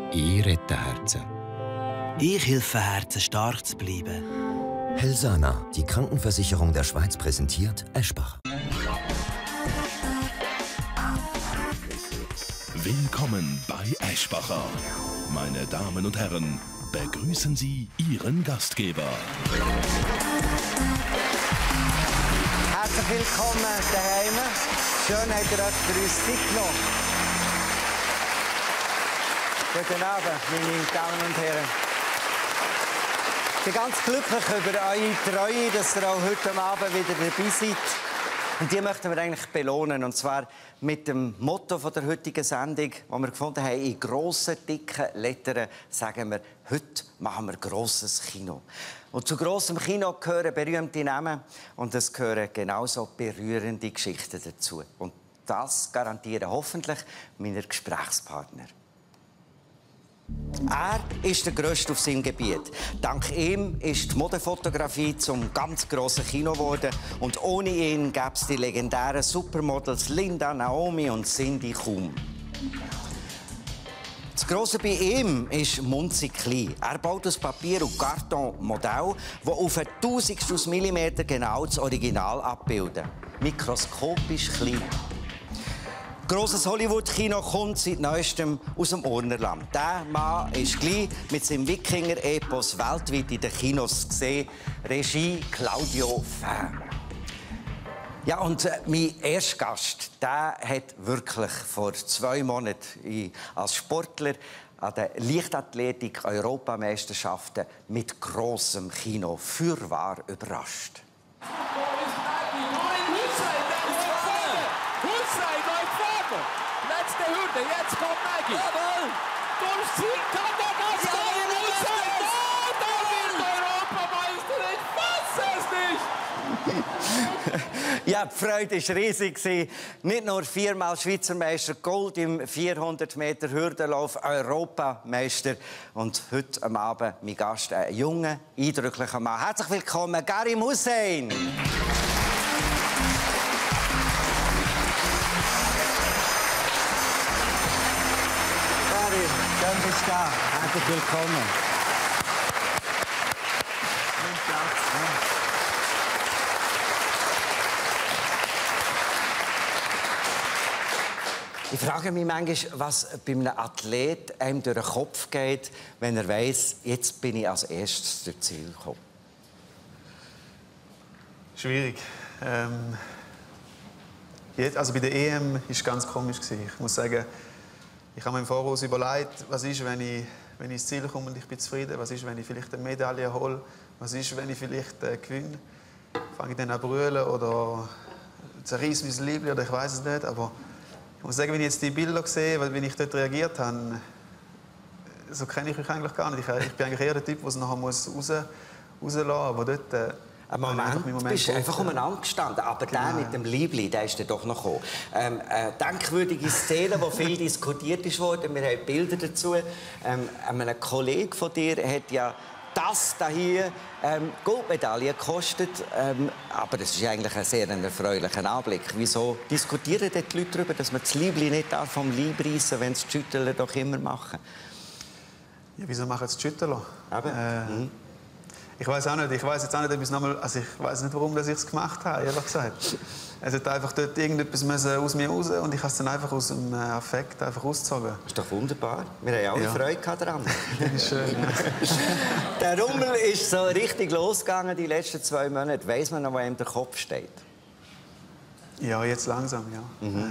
Ich rette Herzen. Ich helfe Herzen, stark zu bleiben. Helsana, die Krankenversicherung der Schweiz, präsentiert Eschbach. Willkommen bei Eschbacher. Meine Damen und Herren, begrüßen Sie Ihren Gastgeber. Herzlich willkommen daheim. Schön, habt ihr euch für uns Zeit genommen. Guten Abend, meine Damen und Herren. Ich bin ganz glücklich über eure Treue, dass ihr auch heute Abend wieder dabei seid. Und die möchten wir eigentlich belohnen. Und zwar mit dem Motto der heutigen Sendung, das wir gefunden haben, in grossen, dicken Lettern sagen wir, heute machen wir grosses Kino. Und zu grossem Kino gehören berühmte Namen und es gehören genauso berührende Geschichten dazu. Und das garantieren hoffentlich meine Gesprächspartner. Er ist der Grösste auf seinem Gebiet. Dank ihm ist die Modefotografie zum ganz grossen Kino geworden. Und ohne ihn gäbe es die legendären Supermodels Linda, Naomi und Cindy kaum. Das Grosse bei ihm ist munzig klein. Er baut aus Papier und Karton Modelle, die auf ein Tausendstel Millimeter genau das Original abbilden. Mikroskopisch klein. Grosses Hollywood-Kino kommt seit Neuestem aus dem Urnerland. Der Mann ist gleich mit seinem Wikinger-Epos weltweit in den Kinos gesehen. Regie Claudio Fähm. Ja, und mein erster Gast, der hat wirklich vor 2 Monaten als Sportler an den Leichtathletik-Europameisterschaften mit grossem Kino fürwahr überrascht. Jetzt kommt Maggie. Jawohl. Durchs Ziel kann der das kommen. Da wird Europameister. Ich fasse es nicht. Ja, die Freude war riesig. Nicht nur 4-mal Schweizer Meister, Gold im 400 Meter Hürdenlauf, Europameister. Und heute am Abend mein Gast, ein junger, eindrücklicher Mann. Herzlich willkommen, Karim Hussein. Schön, bist du da. Herzlich willkommen. Ich frage mich manchmal, was bei einem Athlet einem durch den Kopf geht, wenn er weiss, jetzt bin ich als erstes durchs Ziel gekommen. Schwierig. Also bei der EM war es ganz komisch. Ich muss sagen, ich habe mir im Voraus überlegt, was ist, wenn ich ins Ziel komme und ich bin zufrieden? Was ist, wenn ich vielleicht eine Medaille hole? Was ist, wenn ich vielleicht gewinne? Fange ich dann an zu brüllen oder zerreiße mein Liebling oder ich weiß es nicht. Aber ich muss sagen, wenn ich jetzt die Bilder sehe, wie ich dort reagiert habe, so kenne ich mich eigentlich gar nicht. Ich bin eigentlich eher der Typ, der es nachher rauslassen muss. Aber dort... Ein Moment, du bist einfach umeinander gestanden. Aber genau. Der mit dem Liebling, der ist dann doch noch gekommen. Eine denkwürdige Szene, die viel diskutiert wurde. Wir haben Bilder dazu. Ein Kollege von dir hat ja das hier Goldmedaille gekostet. Aber es ist eigentlich ein sehr erfreulicher Anblick. Wieso diskutieren die Leute darüber, dass man das Liebling nicht vom Leib reissen, wenn es die Schüttler doch immer machen? Ja, wieso machen es die Schüttler? Ich weiß auch nicht. Ich weiß jetzt auch nicht, ob also ich weiß nicht, warum ich es gemacht habe, ehrlich gesagt. Es hat einfach dort irgendetwas aus mir raus und ich habe es dann einfach aus dem Affekt einfach ausgezogen. Das ist doch wunderbar. Wir haben alle Freude daran. Das ist schön. Ja. Der Rummel ist so richtig losgegangen die letzten 2 Monate. Weiss man noch, wo ihm der Kopf steht? Ja, jetzt langsam, ja.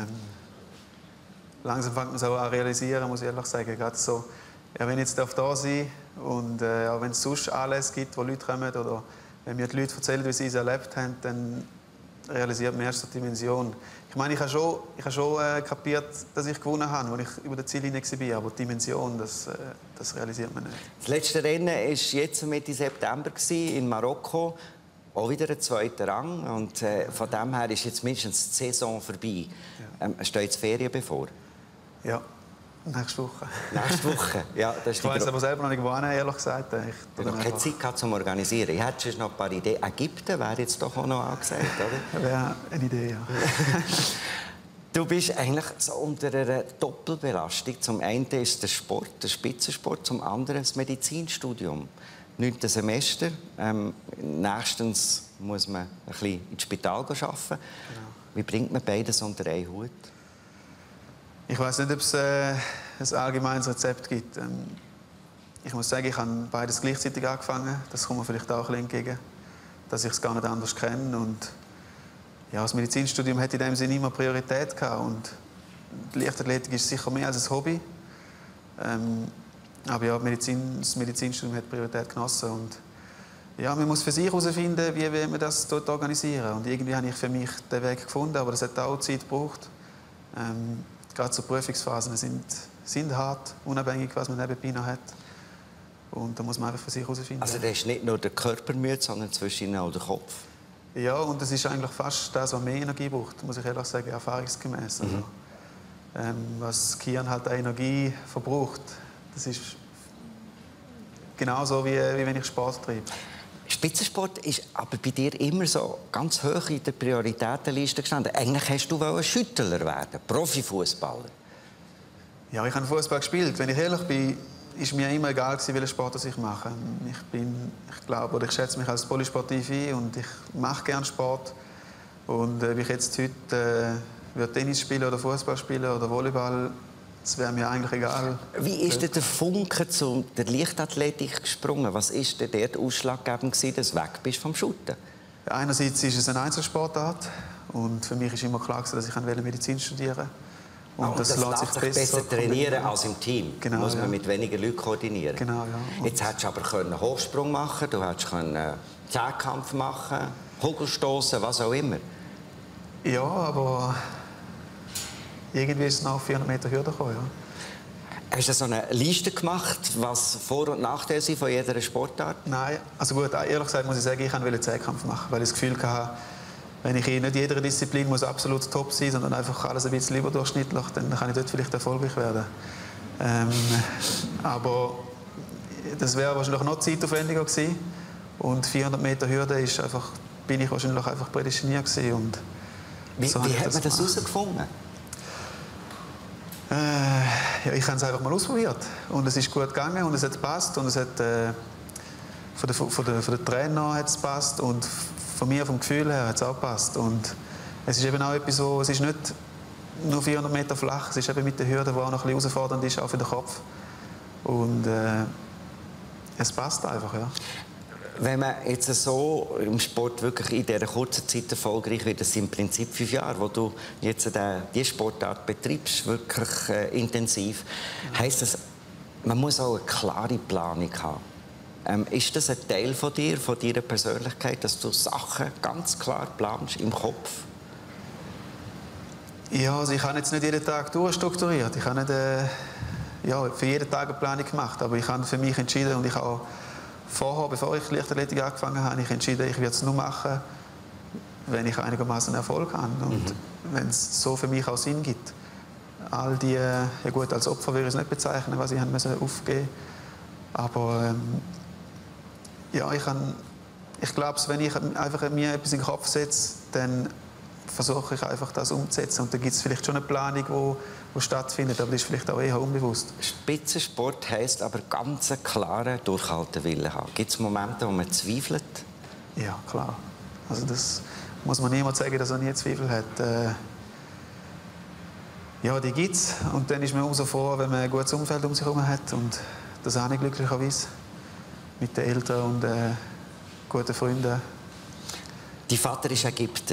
Langsam fängt man es auch an realisieren, muss ich ehrlich sagen. Gerade so, ja, wenn ich jetzt da sein und auch wenn es sonst Anlässe gibt, wo Leute kommen oder wenn mir die Leute erzählen, wie sie es erlebt haben, dann realisiert man erst die Dimension. Ich meine, ich habe schon kapiert, dass ich gewonnen habe, als ich über das Ziel hinein war. Aber die Dimension, das realisiert man nicht. Das letzte Rennen war jetzt Mitte September in Marokko. Auch wieder ein 2. Rang. Und von dem her ist jetzt mindestens die Saison vorbei. Ja. Steht jetzt Ferien bevor? Ja. Nächste Woche. Nächste Woche? Ja, das ist ich weiß aber selber noch nicht, wohin, ehrlich gesagt. Ich habe noch keine Zeit gehabt, zum Organisieren. Ich hätte schon noch ein paar Ideen. Ägypten wäre jetzt doch auch noch angesagt, oder? Wäre eine Idee, ja. Du bist eigentlich so unter einer Doppelbelastung. Zum einen ist der Sport, der Spitzensport, zum anderen das Medizinstudium. 9. Semester. Nächstens muss man ein bisschen ins Spital arbeiten. Genau. Wie bringt man beides unter einen Hut? Ich weiß nicht, ob es ein allgemeines Rezept gibt. Ich muss sagen, ich habe beides gleichzeitig angefangen. Das kommt mir vielleicht auch ein bisschen entgegen, dass ich es gar nicht anders kenne. Und ja, das Medizinstudium hat in dem Sinne immer Priorität gehabt. Und die Leichtathletik ist sicher mehr als ein Hobby. Aber ja, das Medizinstudium hat Priorität genossen. Und ja, man muss für sich herausfinden, wie man das dort organisieren. Und irgendwie habe ich für mich den Weg gefunden, aber das hat auch Zeit gebraucht. Gerade so Prüfungsphasen sind hart, unabhängig, was man nebenbei noch hat. Und da muss man einfach für sich herausfinden. Also das ist nicht nur der Körper müde, sondern zwischen auch der Kopf? Ja, und das ist eigentlich fast das, was mehr Energie braucht, muss ich ehrlich sagen, erfahrungsgemäß. Also, was das Gehirn halt an Energie verbraucht, das ist genauso wie wenn ich Sport treibe. Spitzensport ist aber bei dir immer so ganz hoch in der Prioritätenliste gestanden. Eigentlich hast du Schüttler werden, Profifußballer. Ja, ich habe Fußball gespielt. Wenn ich ehrlich bin, ist mir immer egal, welchen Sport ich mache. Ich glaube oder ich schätze mich als polysportiv ein und ich mache gerne Sport. Und ob ich jetzt heute Tennis spielen oder Fußball spielen oder Volleyball, das wäre mir eigentlich egal. Wie ist denn der Funke zu der Leichtathletik gesprungen? Was war denn dort ausschlaggebend, dass du weg bist vom Shooten? Einerseits ist es eine Einzelsportart und für mich war immer klar, dass ich Medizin studieren wollte. Und das lässt sich besser trainieren als im Team. Genau, muss man mit weniger Leuten koordinieren. Genau, ja. Jetzt hättest du aber einen Hochsprung machen, du hättest Zehnkampf machen, Kugelstoßen, was auch immer. Ja, aber irgendwie ist es nach 400 Meter Hürde gekommen, ja. Hast du so eine Liste gemacht, was Vor- und Nachteile sind von jeder Sportart? Nein, also gut, ehrlich gesagt muss ich sagen, ich wollte Zehnkampf machen, weil ich das Gefühl hatte, wenn ich in nicht jeder Disziplin muss absolut top sein, sondern einfach alles ein bisschen überdurchschnittlich, dann kann ich dort vielleicht erfolgreich werden. Aber das wäre wahrscheinlich noch zeitaufwendiger gewesen. Und 400 Meter Hürde ist einfach, bin ich wahrscheinlich einfach prädestiniert gewesen. Und wie hat man das herausgefunden? Ja, ich habe es einfach mal ausprobiert. Und es ist gut gegangen und es hat gepasst. Und es hat, von den Trainer hat es gepasst. Und von mir, vom Gefühl her, hat es auch gepasst. Und es ist eben auch etwas, wo es ist nicht nur 400 Meter flach, es ist eben mit der Hürde, die auch noch ein bisschen herausfordernd ist, auch für den Kopf. Und es passt einfach, ja. Wenn man jetzt so im Sport wirklich in dieser kurzen Zeit erfolgreich wird, das sind im Prinzip 5 Jahre, wo du jetzt diese Sportart betreibst, wirklich intensiv, heisst das, man muss auch eine klare Planung haben. Ist das ein Teil von dir, von deiner Persönlichkeit, dass du Sachen ganz klar planst im Kopf? Ja, also ich habe jetzt nicht jeden Tag durchstrukturiert. Ich habe nicht für jeden Tag eine Planung gemacht. Aber ich habe für mich entschieden und ich habe vorher, bevor ich Leichtathletik angefangen habe, ich entschieden, ich werde es nur machen, wenn ich einigermaßen Erfolg habe. Und wenn es so für mich auch Sinn gibt. All die, ja gut, als Opfer würde ich es nicht bezeichnen, was ich aufgeben musste. Aber ja, ich glaube, wenn ich einfach mir etwas in den Kopf setze, dann versuche ich einfach, das umzusetzen. Und da gibt es vielleicht schon eine Planung, die stattfindet, aber das ist vielleicht auch eher unbewusst. Spitzensport heisst aber ganz einen klaren Durchhaltewillen haben. Gibt es Momente, wo man zweifelt? Ja, klar. Also das muss man niemand sagen, dass er nie Zweifel hat. Ja, die gibt es. Und dann ist man umso froh, wenn man ein gutes Umfeld um sich herum hat. Und das habe ich glücklicherweise. Mit den Eltern und guten Freunden. Dein Vater ist Ägypter.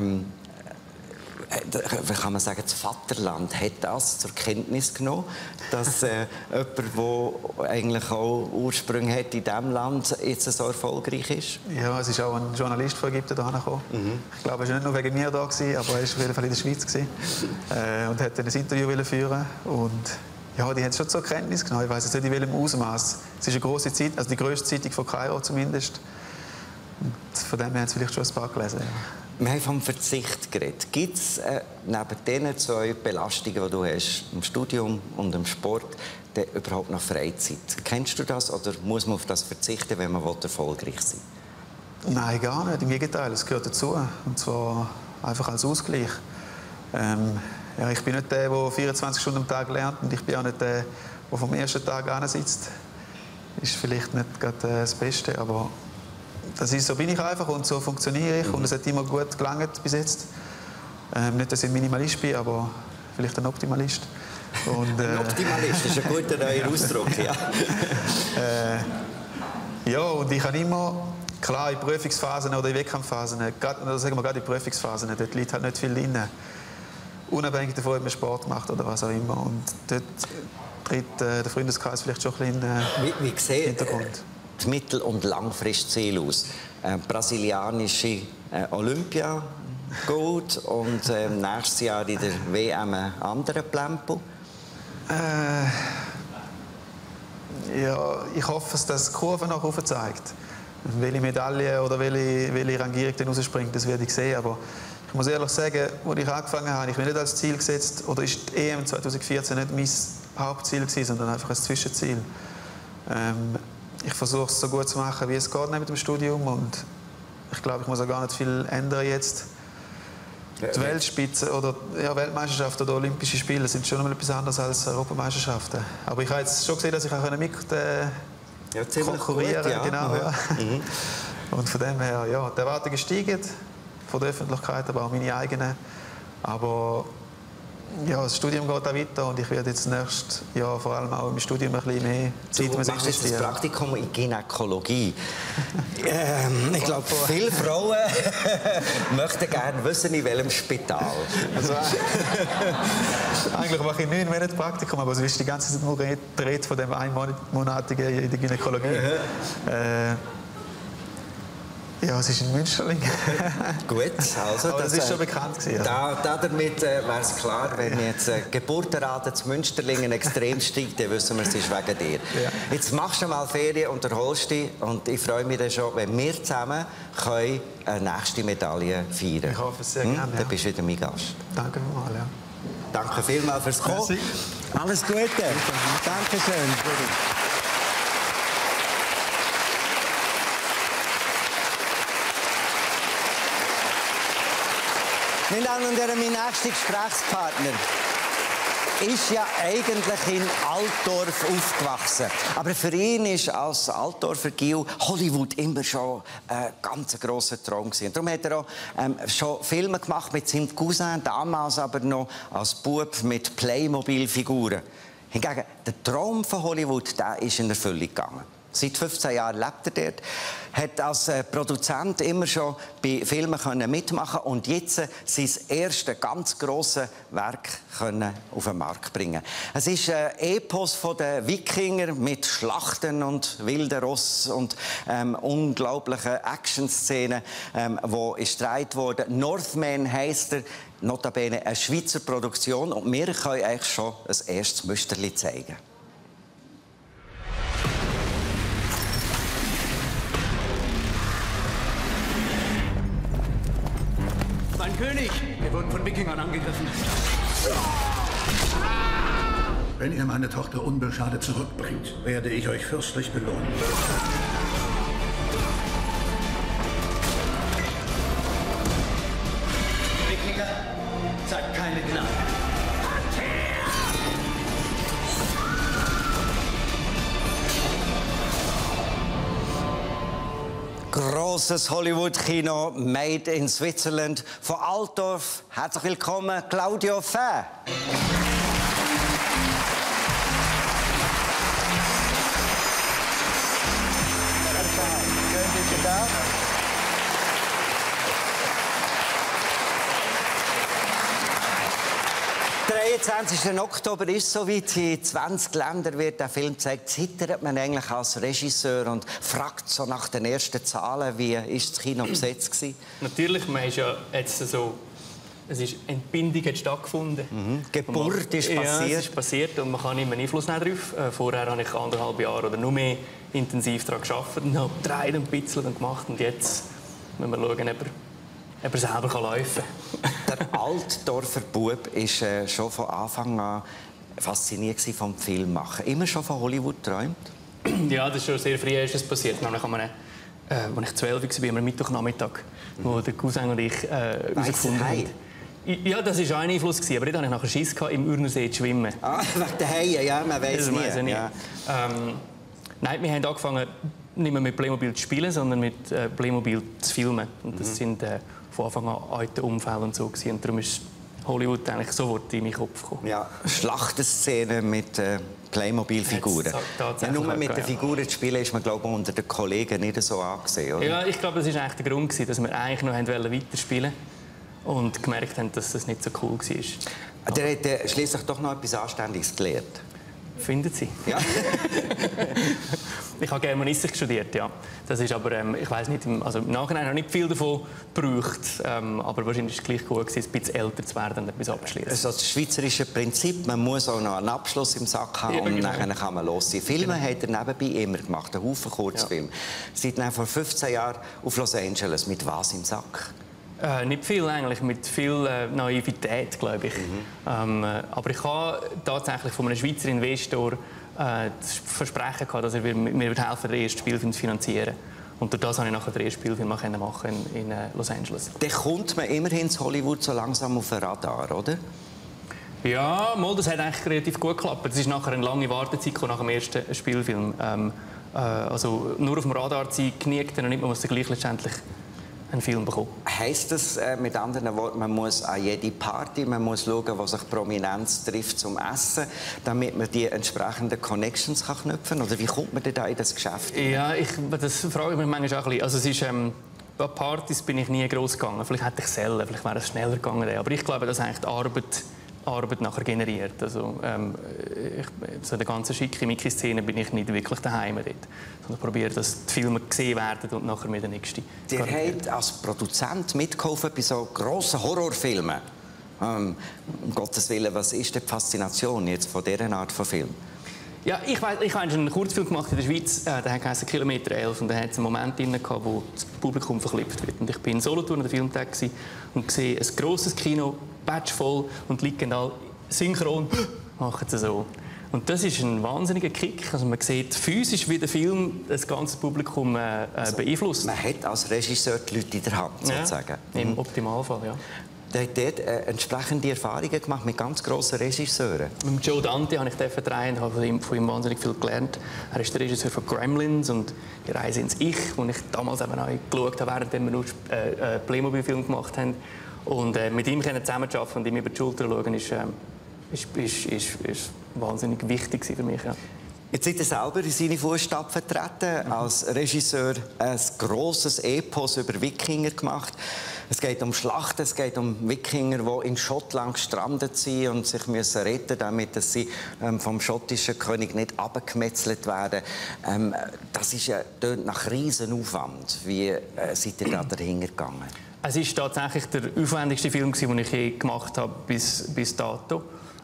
Wie kann man sagen, das Vaterland hat das zur Kenntnis genommen, dass jemand, der eigentlich auch Ursprung hat in diesem Land, jetzt so erfolgreich ist? Ja, es ist auch ein Journalist von Ägypten hierher gekommen. Ich glaube, er war nicht nur wegen mir da, aber er war auf jeden Fall in der Schweiz und wollte ein Interview führen. Und ja, die haben es schon zur Kenntnis genommen. Ich weiss jetzt nicht in welchem Ausmaß. Es ist eine grosse Zeit, also die grösste Zeitung von Kairo zumindest. Und von dem her haben sie vielleicht schon ein paar gelesen. Ja. Wir haben vom Verzicht geredet. Gibt es neben diesen 2 Belastungen, die du hast, im Studium und im Sport, überhaupt noch Freizeit? Kennst du das oder muss man auf das verzichten, wenn man erfolgreich sein will? Nein, gar nicht. Im Gegenteil, es gehört dazu. Und zwar einfach als Ausgleich. Ja, ich bin nicht der, der 24 Stunden am Tag lernt, und ich bin auch nicht der, der vom ersten Tag an sitzt. Ist vielleicht nicht gerade das Beste, aber so bin ich einfach und so funktioniere ich. Und es hat immer gut gelangt bis jetzt. Nicht, dass ich ein Minimalist bin, aber vielleicht ein Optimalist. Und, ein Optimalist, das ist ein guter neuer Ausdruck, ja. Ja, und ich habe immer, klar, in Prüfungsphasen oder in Wettkampfphasen, sagen wir gerade in Prüfungsphasen, dort liegt halt nicht viel drin. Unabhängig davon, ob man Sport macht oder was auch immer. Und dort tritt der Freundeskreis vielleicht schon ein bisschen wie sieht Hintergrund. Das Mittel- und Langfristziel aus? Brasilianische Olympia, Gold und nächstes Jahr in der WM einen anderen Plempo? Ja, ich hoffe, dass die Kurve nach oben zeigt. Welche Medaille oder welche Rangierung dann rausspringt, das werde ich sehen. Aber ich muss ehrlich sagen, als ich angefangen habe, ich mir nicht als Ziel gesetzt, oder ist die EM 2014 nicht mein Hauptziel gewesen, sondern einfach ein Zwischenziel. Ich versuche es so gut zu machen, wie es geht neben dem Studium, und ich glaube, ich muss auch gar nicht viel ändern jetzt. Die Weltspitze oder Weltmeisterschaften oder Olympische Spiele sind schon noch etwas anderes als Europameisterschaften. Aber ich habe jetzt schon gesehen, dass ich auch mit konkurrieren kann. Ja. Genau, ja. Mhm. Und von dem her, ja, die Erwartungen steigen von der Öffentlichkeit, aber auch meine eigenen. Aber ja, das Studium geht auch weiter, und ich werde jetzt nächstes Jahr vor allem auch im Studium ein bisschen mehr Zeit investieren. Du machst jetzt das Praktikum in Gynäkologie. Ich glaube, viele Frauen möchten gerne wissen, in welchem Spital. Also, eigentlich mache ich 9 Monate Praktikum, aber es ist die ganze Zeit nur gedreht von dem einmonatigen in der Gynäkologie. Ja, es ist in Münsterling. Gut, also aber das ist schon bekannt gewesen. Damit wäre es klar, wenn jetzt Geburtenrate zu Münsterlingen extrem steigt, dann wissen wir, es ist wegen dir. Ja. Jetzt machst du mal Ferien und erholst dich, und ich freue mich dann schon, wenn wir zusammen eine nächste Medaille feiern können. Ich hoffe es sehr gerne. Ja. Dann bist du wieder mein Gast. Danke vielmals. Ja. Danke vielmals fürs Kommen. Alles Gute. Dankeschön. Meine Damen und Herren, mein nächster Gesprächspartner ist ja eigentlich in Altdorf aufgewachsen. Aber für ihn ist als Altdorfer Gil Hollywood immer schon ein ganz grosser Traum gewesen. Darum hat er auch schon Filme gemacht mit seinem Cousin, damals aber noch als Bub mit Playmobil-Figuren. Hingegen, der Traum von Hollywood, der ist in Erfüllung gegangen. Seit 15 Jahren lebt er dort, hat als Produzent immer schon bei Filmen mitmachen und jetzt sein erstes ganz grosses Werk auf den Markt bringen. Es ist ein Epos von den Wikinger mit Schlachten und wilden Ross und unglaublichen Action-Szenen, wo gedreht wurde. Northman heisst er, notabene eine Schweizer Produktion, und wir können eigentlich schon ein erstes Müsterli zeigen. Mein König! Wir wurden von Wikingern angegriffen. Wenn ihr meine Tochter unbeschadet zurückbringt, werde ich euch fürstlich belohnen. Wikinger, zeigt keine Gnade. Grosses Hollywood-Kino, made in Switzerland. Von Altdorf, herzlich willkommen, Claudio Fäh. Der 23. Oktober ist soweit. In 20 Ländern wird der Film gezeigt. Zittert man eigentlich als Regisseur und fragt so nach den ersten Zahlen, wie ist das Kino besetzt gewesen? Natürlich, man ist ja jetzt so, Entbindung hat stattgefunden. Geburt ist passiert. Ja, es ist passiert und man kann nicht mehr Einfluss nehmen darauf. Vorher habe ich 1,5 Jahre oder noch mehr intensiv daran gearbeitet und habe gedreht und gebitzelt und gemacht. Und jetzt müssen wir schauen, ob er selber laufen kann. Der Altdorfer Bub war schon von Anfang an fasziniert vom Filmmachen. Immer schon von Hollywood geträumt? Ja, das ist schon sehr früh ist passiert. Nämlich als ich 12 war, am Mittwochnachmittag, wo der Cousin und ich herausgefunden haben. Ja, das war ein Einfluss, aber dort hatte ich nachher Schiss, im Urnersee zu schwimmen. Ah, wegen der Haie, ja, man weiss nie. Ja. Nein, wir haben angefangen, nicht mehr mit Playmobil zu spielen, sondern mit Playmobil zu filmen. Und das sind von Anfang an alte Unfälle und so gewesen. Und darum ist Hollywood eigentlich sofort in meinen Kopf gekommen. Ja, Schlachtenszenen mit Playmobil-Figuren. Ja, nur mit den Figuren zu spielen, ist man, glaube ich, unter den Kollegen nicht so angesehen, oder? Ja, ich glaube, das war eigentlich der Grund, dass wir eigentlich noch weiterspielen wollten und gemerkt haben, dass das nicht so cool war. Der hat schliesslich doch noch etwas Anständiges gelernt. Finden Sie? Ja. Ich habe Germanistik studiert, ja. Das ist aber, ich weiß nicht, also im Nachhinein habe ich nicht viel davon gebraucht, aber wahrscheinlich war es gleich gut, ein bisschen älter zu werden und etwas abzuschließen. Also das schweizerische Prinzip, man muss auch noch einen Abschluss im Sack haben, ja, und genau. Dann kann man los sein. Filme hat er nebenbei immer gemacht, einen Haufen Kurzfilme. Ja. Seit vor 15 Jahren auf Los Angeles. Mit was im Sack? Nicht viel eigentlich, mit viel Naivität, glaube ich. Aber ich habe tatsächlich von einem Schweizer Investor das Versprechen gehabt, dass er mir helfen, den ersten Spielfilm zu finanzieren. Und durch das konnte ich nachher den ersten Spielfilm machen in Los Angeles. Dann kommt man immerhin in Hollywood so langsam auf den Radar, oder? Ja, das hat eigentlich relativ gut geklappt. Es ist nachher eine lange Wartezeit nach dem ersten Spielfilm. Also nur auf dem Radar zu sein, genügt dann nicht, man muss dann gleich letztendlich einen Film bekommen. Heisst das mit anderen Worten, man muss an jede Party, man muss schauen, wo sich Prominenz trifft zum Essen, damit man die entsprechenden Connections knüpfen kann? Oder wie kommt man denn da in das Geschäft? Ja, das frage ich mich manchmal auch ein bisschen. Also es ist, an Partys bin ich nie gross gegangen. Vielleicht hätte ich selber, vielleicht wäre es schneller gegangen. Aber ich glaube, dass eigentlich die Arbeit nachher generiert. Also, so in der ganzen Schickimicki-Szene bin ich nicht wirklich daheim dort. Sondern probiere, dass die Filme gesehen werden und nachher mit der nächsten. Der hat als Produzent mitgeholfen bei so grossen Horrorfilmen. Um Gottes Willen, was ist die Faszination jetzt von dieser Art von Film? Ja, ich habe einen Kurzfilm gemacht in der Schweiz, der heißt Kilometer 11, und da hat es einen Moment drin gehabt, wo das Publikum verklippt wird. Und ich bin in Solothurn an der Filmtag und sehe ein grosses Kino, batchvoll, und liegen alle synchron, machen sie so. Und das ist ein wahnsinniger Kick. Also man sieht physisch, wie der Film das ganze Publikum beeinflusst. Man hat als Regisseur die Leute in der Hand, sozusagen. Ja, im Optimalfall, ja. Der hat dort entsprechende Erfahrungen gemacht mit ganz grossen Regisseuren. Mit Joe Dante habe ich drehen und habe von ihm wahnsinnig viel gelernt. Er ist der Regisseur von Gremlins und «Die Reise ins Ich», wo ich damals eben auch geschaut habe, während wir nur Playmobil-Film gemacht haben. Und mit ihm zusammenzuarbeiten und ihm über die Schulter zu schauen, ist wahnsinnig wichtig für mich. Ja. Jetzt sind Sie selber in seine Fußstapfen vertreten, als Regisseur ein grosses Epos über Wikinger gemacht. Es geht um Schlachten, es geht um Wikinger, die in Schottland gestrandet sind und sich müssen retten, damit sie vom schottischen König nicht abgemetzelt werden. Das ist ja nach Riesenaufwand. Wie seid ihr da dahinter gegangen? Es ist tatsächlich der aufwendigste Film, den ich je gemacht habe bis dato.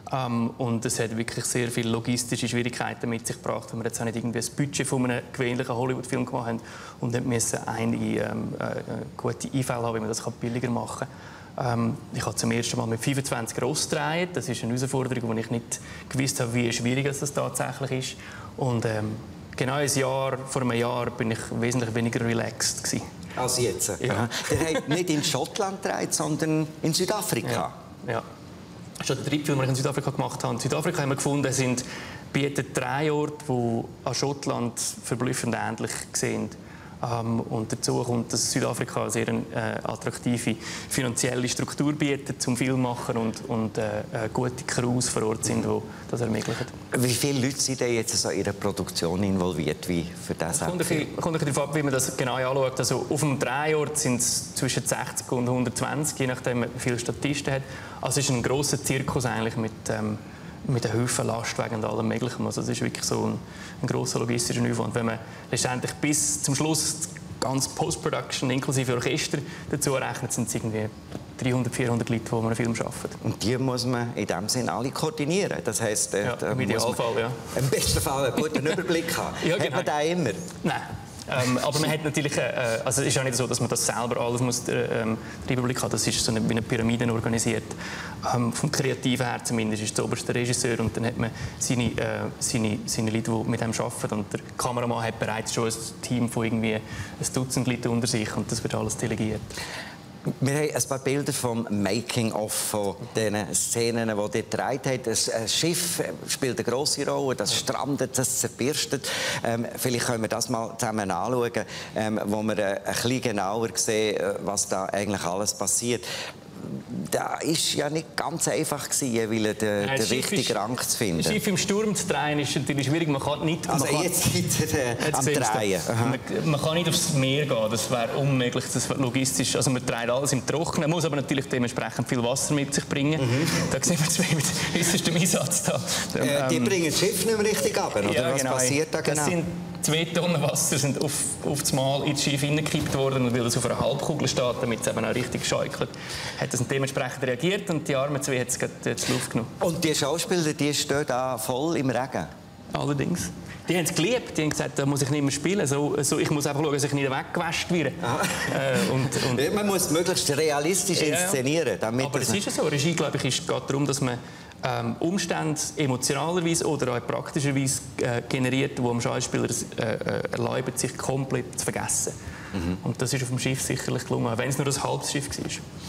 Und es hat wirklich sehr viele logistische Schwierigkeiten mit sich gebracht, weil wir jetzt auch nicht irgendwie das Budget von einem gewöhnlichen Hollywood-Film gemacht haben und nicht müssen einige gute Einfälle haben, wie man das billiger machen kann. Ich habe zum ersten Mal mit 25 Ross gedreht. Das ist eine Herausforderung, wo ich nicht gewusst habe, wie schwierig das tatsächlich ist. Und genau vor einem Jahr bin ich wesentlich weniger relaxed gewesen. Als jetzt? Ja. Der hat nicht in Schottland gedreht, sondern in Südafrika. Ja. Das ist der dritte Film, den ich in Südafrika gemacht habe. In Südafrika haben wir gefunden, bietet 3 Orte, die an Schottland verblüffend ähnlich sind. Und dazu kommt, dass Südafrika eine sehr attraktive finanzielle Struktur bietet zum Filmmachen und gute Crews vor Ort sind, die das ermöglichen. Wie viele Leute sind denn jetzt so in Ihrer Produktion involviert wie für das? Es kommt darauf ab, wie man das genau anschaut. Also auf dem Drehort sind es zwischen 60 und 120, je nachdem, wie viele Statisten hat. Also es ist ein grosser Zirkus eigentlich mit den Höfen, Lastwagen und allem Möglichen. Also es ist wirklich so ein grosser logistischer Aufwand. Wenn man letztendlich bis zum Schluss ganz Post-Production inklusive Orchester dazu rechnet, sind es irgendwie 300, 400 Leute, die einen Film arbeiten. Und die muss man in dem Sinne alle koordinieren. Das heisst, im Idealfall, ja. Im besten Fall einen guten Überblick haben. Ja, genau. Hat man den immer? Nein. Aber man hat natürlich, also es ist ja nicht so, dass man das selber alles den Überblick hat. Das ist so wie eine Pyramide organisiert. Vom Kreativen her zumindest ist der oberste Regisseur und dann hat man seine Leute, die mit ihm arbeiten. Und der Kameramann hat bereits schon ein Team von irgendwie ein Dutzend Leuten unter sich und das wird alles delegiert. Wir haben ein paar Bilder vom Making-of von diesen Szenen, die ihr gedreht habt. Ein Schiff spielt eine grosse Rolle, das strandet, das zerbirstet. Vielleicht können wir das mal zusammen anschauen, wo wir ein bisschen genauer sehen, was da eigentlich alles passiert. Das war ja nicht ganz einfach, den richtigen Rang zu finden. Das Schiff im Sturm zu drehen ist natürlich schwierig. Man kann nicht, jetzt seid ihr am Drehen. Man kann nicht aufs Meer gehen, das wäre unmöglich, das logistisch. Also man dreht alles im Trockenen, muss aber natürlich dementsprechend viel Wasser mit sich bringen. Da sehen wir zwei mit äußerstem Einsatz da. Die bringen das Schiff nicht mehr richtig ab, oder? Ja, was passiert da genau? Das sind 2 Tonnen Wasser sind auf das Mal ins Schiff hineingekippt worden, und weil es auf einer Halbkugel steht, damit es eben auch richtig schäukelt, hat es dementsprechend reagiert, und die armen zwei hat es jetzt Luft genommen. Und die Schauspieler, die stehen da voll im Regen? Allerdings. Die haben es geliebt. Die haben gesagt, da muss ich nicht mehr spielen. Ich muss einfach schauen, dass ich nicht weggewäscht werde. Man muss möglichst realistisch inszenieren. Damit aber es ist ja so. Regie, glaube ich, geht darum, dass man Umstände emotionalerweise oder auch praktischerweise generiert, die dem Schauspieler erlauben, sich komplett zu vergessen. Und das ist auf dem Schiff sicherlich gelungen, wenn es nur ein halbes Schiff war.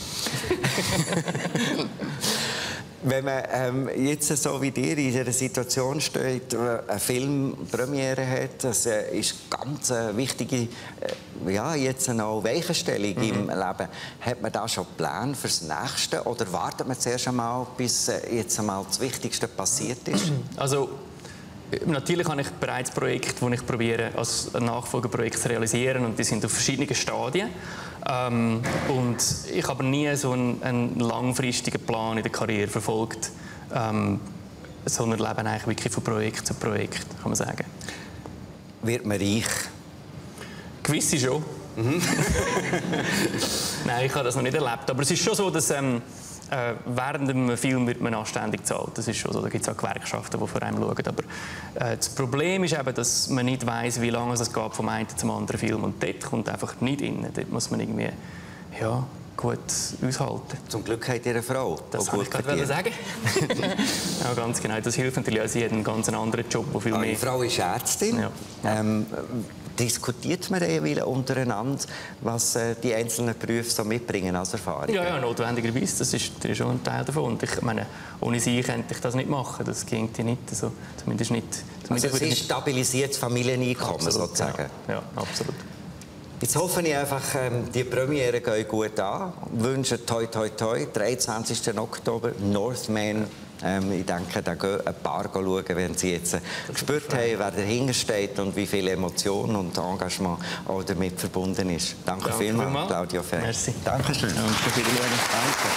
Wenn man jetzt so wie ihr in dieser Situation steht, eine Filmpremiere hat, das ist ganz wichtige jetzt eine Weichenstellung im Leben. Hat man da schon Pläne fürs Nächste, oder wartet man zuerst einmal, bis jetzt einmal das Wichtigste passiert ist? Also, natürlich habe ich bereits Projekte, die ich probiere, als Nachfolgeprojekt zu realisieren, und die sind auf verschiedenen Stadien. Und ich habe nie so einen langfristigen Plan in der Karriere verfolgt, sondern lebe eigentlich wirklich von Projekt zu Projekt, kann man sagen. Wird man reich? Gewisse schon. Nein, ich habe das noch nicht erlebt. Aber es ist schon so, dass während dem Film wird man anständig gezahlt. Das ist schon so. Da gibt es auch Gewerkschaften, die vor einem schauen. Aber das Problem ist eben, dass man nicht weiss, wie lange es geht vom einen zum anderen Film. Und dort kommt einfach nicht rein. Dort muss man irgendwie gut aushalten. Zum Glück habt ihr eine Frau. Das wollte ich gerade sagen. Ja, ganz genau. Das hilft natürlich auch. Sie hat einen ganz anderen Job, der viel mehr... Die Frau ist Ärztin. Ja. Diskutiert man untereinander, was die einzelnen Berufe so mitbringen als Erfahrung? Ja, notwendigerweise. Das ist schon ein Teil davon. Und ich meine, ohne sie könnte ich das nicht machen. Das ginge nicht. Also, zumindest nicht. Also es ist stabilisiertes Familieneinkommen, sozusagen. Ja, absolut. Jetzt hoffe ich einfach, die Premiere geht gut an. Ich wünsche toi toi toi, 23. Oktober, Northman. Ich denke, da gehen ein paar schauen, wenn sie jetzt gespürt haben, wer dahinter steht und wie viel Emotion und Engagement auch damit verbunden ist. Danke vielmals, Claudio Fäh. Merci. Dankeschön. Danke.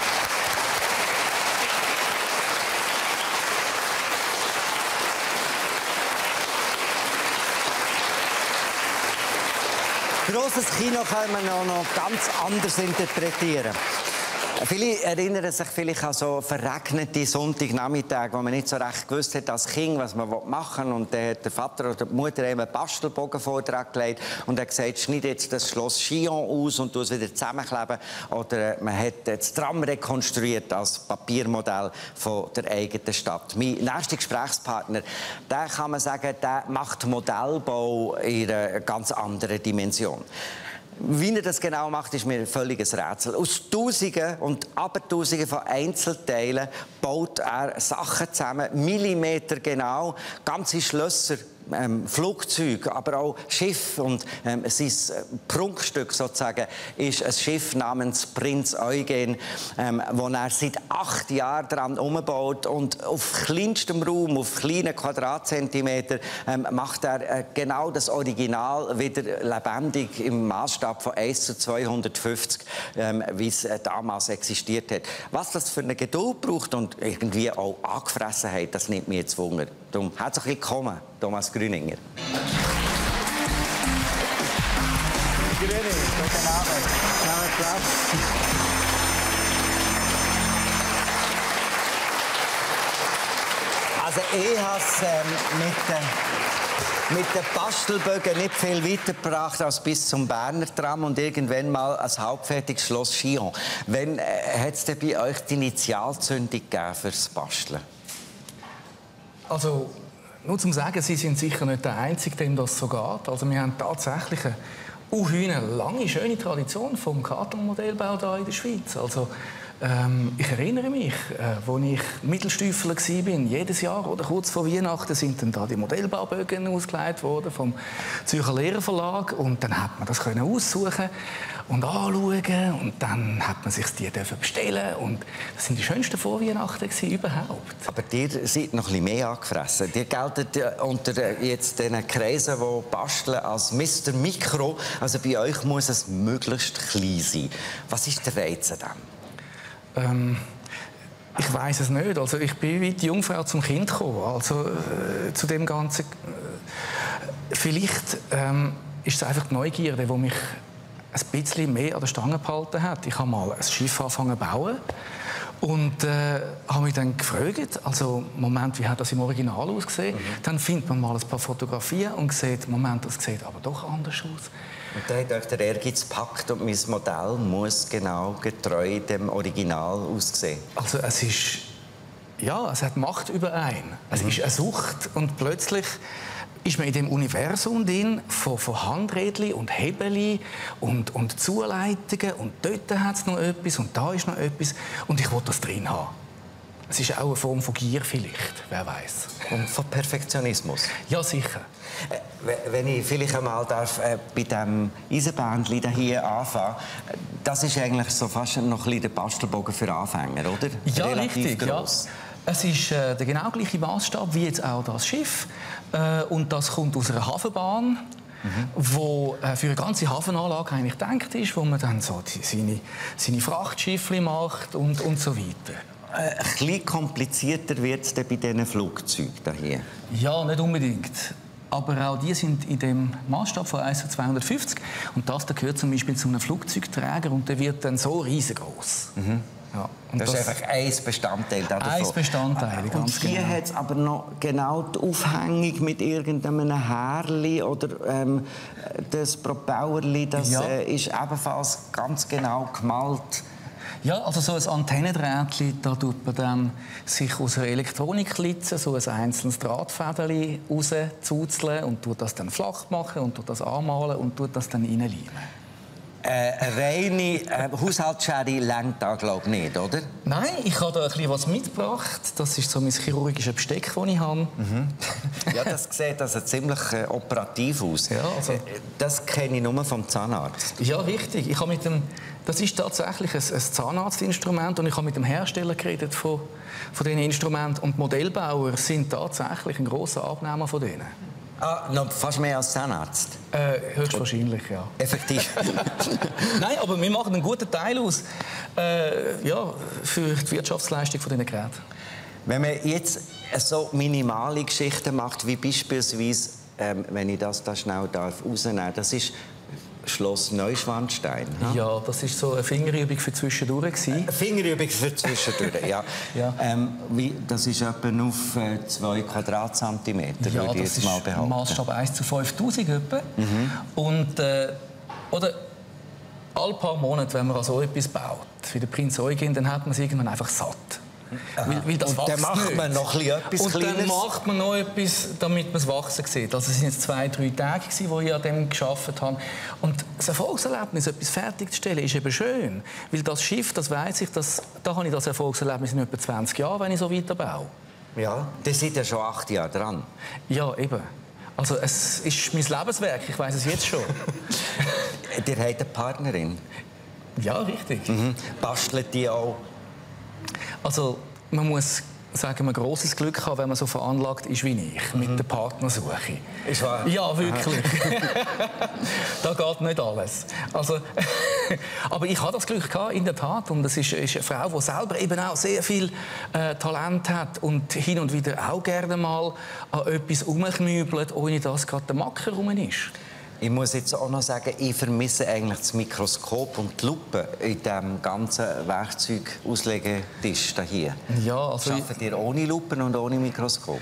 Grosses Kino kann man noch ganz anders interpretieren. Viele erinnern sich vielleicht an so verregnete Sonntagnachmittage, wo man nicht so recht gewusst hat als Kind, was man machen will. Und dann hat der Vater oder die Mutter einen Bastelbogenvortrag gelegt und hat gesagt, schneid jetzt das Schloss Chillon aus und es wieder zusammenkleben. Oder man hat das Tram rekonstruiert als Papiermodell von der eigenen Stadt. Mein nächster Gesprächspartner, der kann man sagen, der macht Modellbau in einer ganz anderen Dimension. Wie er das genau macht, ist mir ein völliges Rätsel. Aus Tausenden und Abertausenden von Einzelteilen baut er Sachen zusammen, Millimeter genau, ganze Schlösser, Flugzeuge, aber auch Schiff. Und sein Prunkstück sozusagen ist ein Schiff namens Prinz Eugen, wo er seit 8 Jahren daran umbaut. Und auf kleinstem Raum, auf kleinen Quadratzentimeter, macht er genau das Original wieder lebendig im Maßstab von 1:250, wie es damals existiert hat. Was das für eine Geduld braucht und irgendwie auch Angefressenheit, das nimmt mich jetzt Wunder. Darum herzlich willkommen, Thomas Grüninger. Grüning, guten Abend. Nehmt Platz. Also ich habe es mit den Bastelbögen nicht viel weitergebracht als bis zum Berner Tram und irgendwann mal ein halbfertiges Schloss Chillon. Wann hat es denn bei euch die Initialzündung gegeben fürs Basteln? Also, nur zum Sagen, Sie sind sicher nicht der Einzige, dem das so geht. Also, wir haben tatsächlich eine lange, schöne Tradition vom Kartonmodellbau hier in der Schweiz. Also, ich erinnere mich, als ich Mittelstüfler war, jedes Jahr oder kurz vor Weihnachten sind dann da die Modellbaubögen ausgelegt worden vom Zürcher Lehrerverlag und dann hat man das können aussuchen und anschauen und dann hat man sich die bestellen und das sind die schönsten Vorweihnachten überhaupt. Aber ihr seid noch ein bisschen mehr angefressen. Ihr geltet unter jetzt den Kreisen, die basteln, als Mr. Mikro. Also bei euch muss es möglichst klein sein. Was ist der Reiz an dem? Ich weiß es nicht. Also ich bin wie die Jungfrau zum Kind gekommen. Also zu dem Ganzen. Vielleicht ist es einfach die Neugierde, die mich ein bisschen mehr an der Stange gehalten hat. Ich habe mal ein Schiff angefangen zu bauen und habe mich dann gefragt, also Moment, wie hat das im Original ausgesehen? Dann findet man mal ein paar Fotografien und sieht, Moment, das sieht aber doch anders aus. Und da hat euch der Ehrgeiz gepackt und mein Modell muss genau getreu dem Original aussehen. Also es ist, ja, es hat Macht über einen. Es ist eine Sucht und plötzlich ist man in dem Universum drin von Handrädchen und Hebeln und Zuleitungen und dort hat es noch etwas und da ist noch etwas und ich will das drin haben. Es ist auch eine Form von Gier vielleicht, wer weiß. Und von Perfektionismus? Ja, sicher. Wenn ich vielleicht einmal darf, bei diesem Eisenbändchen hier anfangen, das ist eigentlich so fast noch ein bisschen der Bastelbogen für Anfänger, oder? Ja, relativ richtig. Gross. Ja. Es ist der genau gleiche Maßstab wie jetzt auch das Schiff. Und das kommt aus einer Hafenbahn, wo für eine ganze Hafenanlage eigentlich gedacht ist, wo man dann so seine Frachtschiffe macht und so weiter. Ein bisschen komplizierter wird es bei diesen Flugzeugen hier. Ja, nicht unbedingt. Aber auch die sind in dem Maßstab von 1:250. Und das da gehört zum Beispiel zu einem Flugzeugträger und der wird dann so riesengroß. Ja, und das ist einfach ein Bestandteil davon. Ein Bestandteil, ganz und hier genau. hat es aber noch genau die Aufhängung mit irgendeinem Härli oder das Propellerli, das ist ebenfalls ganz genau gemalt. Ja, also so ein Antennendrähtchen, da tut man dann sich aus einer Elektronikklitze so ein einzelnes Drahtfäderchen rauszuzeln und tut das dann flach machen und tut das anmalen und tut das dann reinleimen. Eine reine Haushaltsschere reicht da, glaube ich, nicht, oder? Nein, ich habe da ein bisschen was mitgebracht. Das ist so mein chirurgisches Besteck, das ich habe. Ja, das sieht also ziemlich operativ aus. Ja, also das kenne ich nur vom Zahnarzt. Ja, richtig. Ich habe das ist tatsächlich ein Zahnarztinstrument und ich habe mit dem Hersteller geredet von diesen Instrumenten. Und die Modellbauer sind tatsächlich ein grosser Abnehmer von denen. Ah, noch fast mehr als Zahnarzt? Höchstwahrscheinlich, ja. Effektiv. Nein, aber wir machen einen guten Teil aus für die Wirtschaftsleistung dieser Geräte. Wenn man jetzt so minimale Geschichten macht, wie beispielsweise, wenn ich das da schnell rausnehmen darf, das ist Schloss Neuschwanstein. Ja, das war so eine Fingerübung für zwischendurch. Eine Fingerübung für zwischendurch, ja. Ja. Das ist etwa auf 2 Quadratzentimeter, ja, würde ich jetzt mal behaupten. Maßstab 1:5000 etwa. Und oder alle paar Monate, wenn man an so etwas baut, wie der Prinz Eugen, dann hat man es irgendwann einfach satt. Weil das und dann macht man noch etwas und Kleines. Dann macht man noch etwas, damit man es wachsen sieht. Also es sind jetzt 2-3 Tage, wo ich an dem gearbeitet habe. Und das Erfolgserlebnis, etwas fertigzustellen, ist eben schön. Weil das Schiff, das weiss ich, da habe ich das Erfolgserlebnis in etwa 20 Jahren, wenn ich so weiter baue. Ja, das sind ja schon 8 Jahre dran. Ja, eben. Also es ist mein Lebenswerk, ich weiss es jetzt schon. Ihr habt eine Partnerin? Ja, richtig. Bastelt die auch? Also man muss sagen, ein grosses Glück haben, wenn man so veranlagt ist wie ich, mit der Partnersuche. Ist wahr? Ja, wirklich. Da geht nicht alles. Also, aber ich habe das Glück gehabt, in der Tat. Und es ist eine Frau, die selber eben auch sehr viel Talent hat und hin und wieder auch gerne mal an etwas herumknübelt, ohne dass gerade der Macker rum ist. Ich muss jetzt auch noch sagen, ich vermisse eigentlich das Mikroskop und die Lupe in diesem ganzen Werkzeug-Auslegetisch hier. Ja, also arbeitet ihr ohne Lupen und ohne Mikroskop?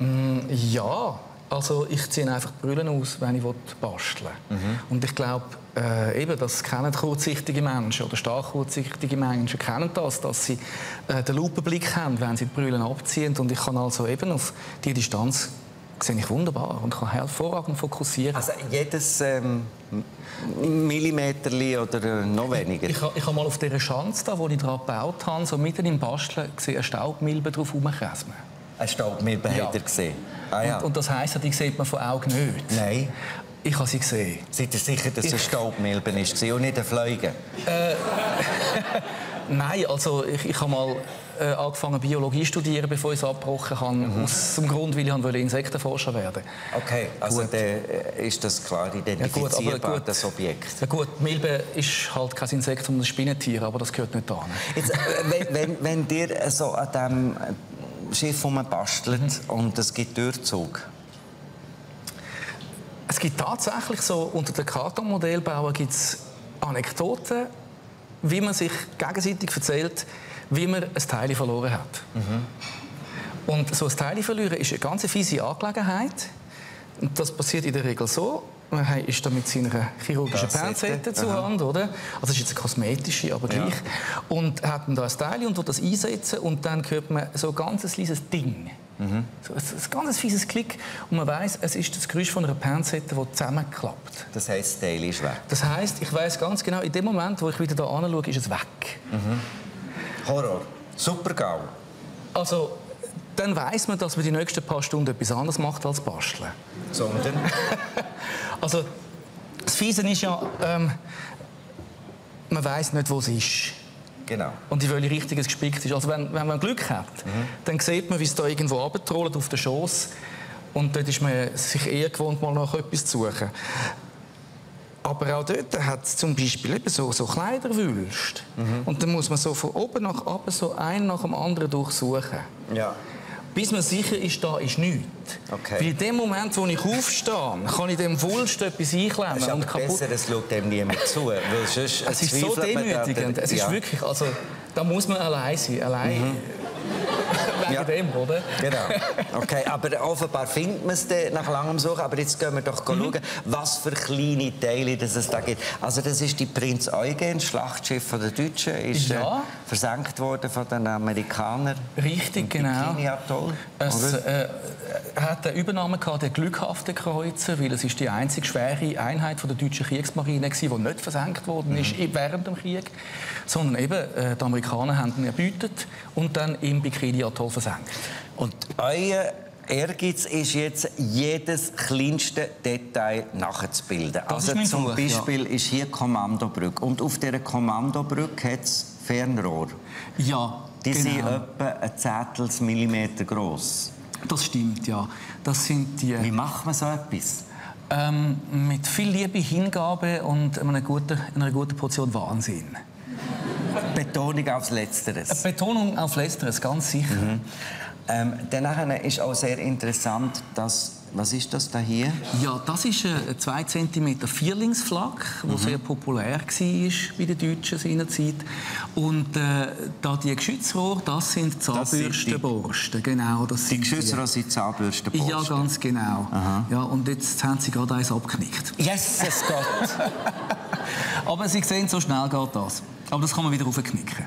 Ja, also ich ziehe einfach die Brille aus, wenn ich basteln will. Und ich glaube, das kennen kurzsichtige Menschen oder stark kurzsichtige Menschen kennen das, dass sie den Lupenblick haben, wenn sie die Brille abziehen. Und ich kann also eben auf die Distanz sehe ich wunderbar und kann hervorragend fokussieren. Also jedes Millimeterli oder noch weniger? Ich habe mal auf dieser Schanze, da, wo ich daran gebaut habe, so mitten im Basteln, gesehen, eine Staubmilbe drauf herumkräsmen. Eine Staubmilbe habt ihr gesehen? Ah, ja. Und das heisst, die sieht man von Augen nicht. Nein. Ich habe sie gesehen. Seid ihr sicher, dass es eine Staubmilbe war und nicht eine Fliege? Nein, also ich habe mal angefangen Biologie zu studieren, bevor ich es abgebrochen habe. Aus dem Grund, weil ich Insektenforscher werden wollte. Okay, also dann ist das klar identifizierbar, das Objekt. Ja gut, die Milbe ist halt kein Insekt, sondern ein Spinnentier, aber das gehört nicht an. Jetzt, wenn ihr so an diesem Schiff bastelt und es gibt Durchzug? Es gibt tatsächlich so, unter den Kartonmodellbauern gibt es Anekdoten, wie man sich gegenseitig erzählt, wie man ein Teil verloren hat. Und so ein Teil verlieren ist eine ganz fiese Angelegenheit. Und das passiert in der Regel so, man ist da mit seiner chirurgischen Pinzette zur Hand, oder? Also das ist jetzt eine kosmetische, aber gleich. Ja. Und hat dann da ein Teil und das einsetzen und dann hört man so ein ganz kleines Ding. So ein ganz fieses Klick und man weiss, es ist das Geräusch von einer Pinzette, die zusammenklappt. Das heisst, das Teil ist weg? Das heisst, ich weiss ganz genau, in dem Moment, wo ich wieder da anschaue, ist es weg. Horror. Super GAU. Also, dann weiss man, dass man die nächsten paar Stunden etwas anderes macht als basteln. Sondern? Also, das Fiese ist ja, man weiss nicht, wo es ist. Genau. Und in welche Richtung es gespickt ist. Also wenn man Glück hat, dann sieht man, wie es da irgendwo runtertrollt auf den Schoss. Und dort ist man sich eher gewohnt, mal nach etwas zu suchen. Aber auch dort hat es zum Beispiel eben so Kleiderwülste. Und dann muss man so von oben nach unten so einen nach dem anderen durchsuchen. Ja. Bis man sicher ist, da ist nichts. Okay. Weil in dem Moment, wo ich aufstehe, kann ich dem Wulst etwas einklemmen. Es ist aber und kaputt. besser, es schaut dem niemand zu. Weil sonst es ist so demütigend. Es ist wirklich, also, da muss man allein sein. Allein wegen dem, oder? Genau. Okay, aber offenbar findet man es nach langem Suchen. Aber jetzt gehen wir doch schauen, was für kleine Teile es da gibt. Also das ist die Prinz Eugen, das Schlachtschiff der Deutschen, ist versenkt worden von den Amerikanern. Richtig, genau. Bikini-Atoll. Es hat eine Übernahme gehabt, der glückhafte Kreuzer, weil es ist die einzige schwere Einheit von der deutschen Kriegsmarine war, die nicht versenkt worden ist während dem Krieg, sondern eben die Amerikaner haben ihn erbeutet und dann im Bikini-Atoll versenkt. Und euer Ehrgeiz ist jetzt, jedes kleinste Detail nachzubilden. Das also ist zum Versuch, Beispiel ist hier die Kommandobrücke. Und auf dieser Kommandobrücke hat es Fernrohr. Ja, die sind etwa ein Zehntel gross. Das stimmt, ja. Das sind die... Wie macht man so etwas? Mit viel Liebe, Hingabe und einer guten Portion Wahnsinn. Betonung aufs Letzteres. Betonung auf Letzteres, ganz sicher. Danach ist auch sehr interessant, dass... Was ist das da hier? Ja, das ist eine 2 cm Vierlingsflagge, die sehr populär war bei den Deutschen seinerzeit. Und da die Geschützrohre, das sind Zahnbürstenborsten. Genau, das die Geschützrohre sind Zahnbürstenborsten? Ja, ganz genau. Ja, und jetzt haben sie gerade eins abgeknickt. Jesus Gott! Aber Sie sehen, so schnell geht das. Aber das kann man wieder aufknicken.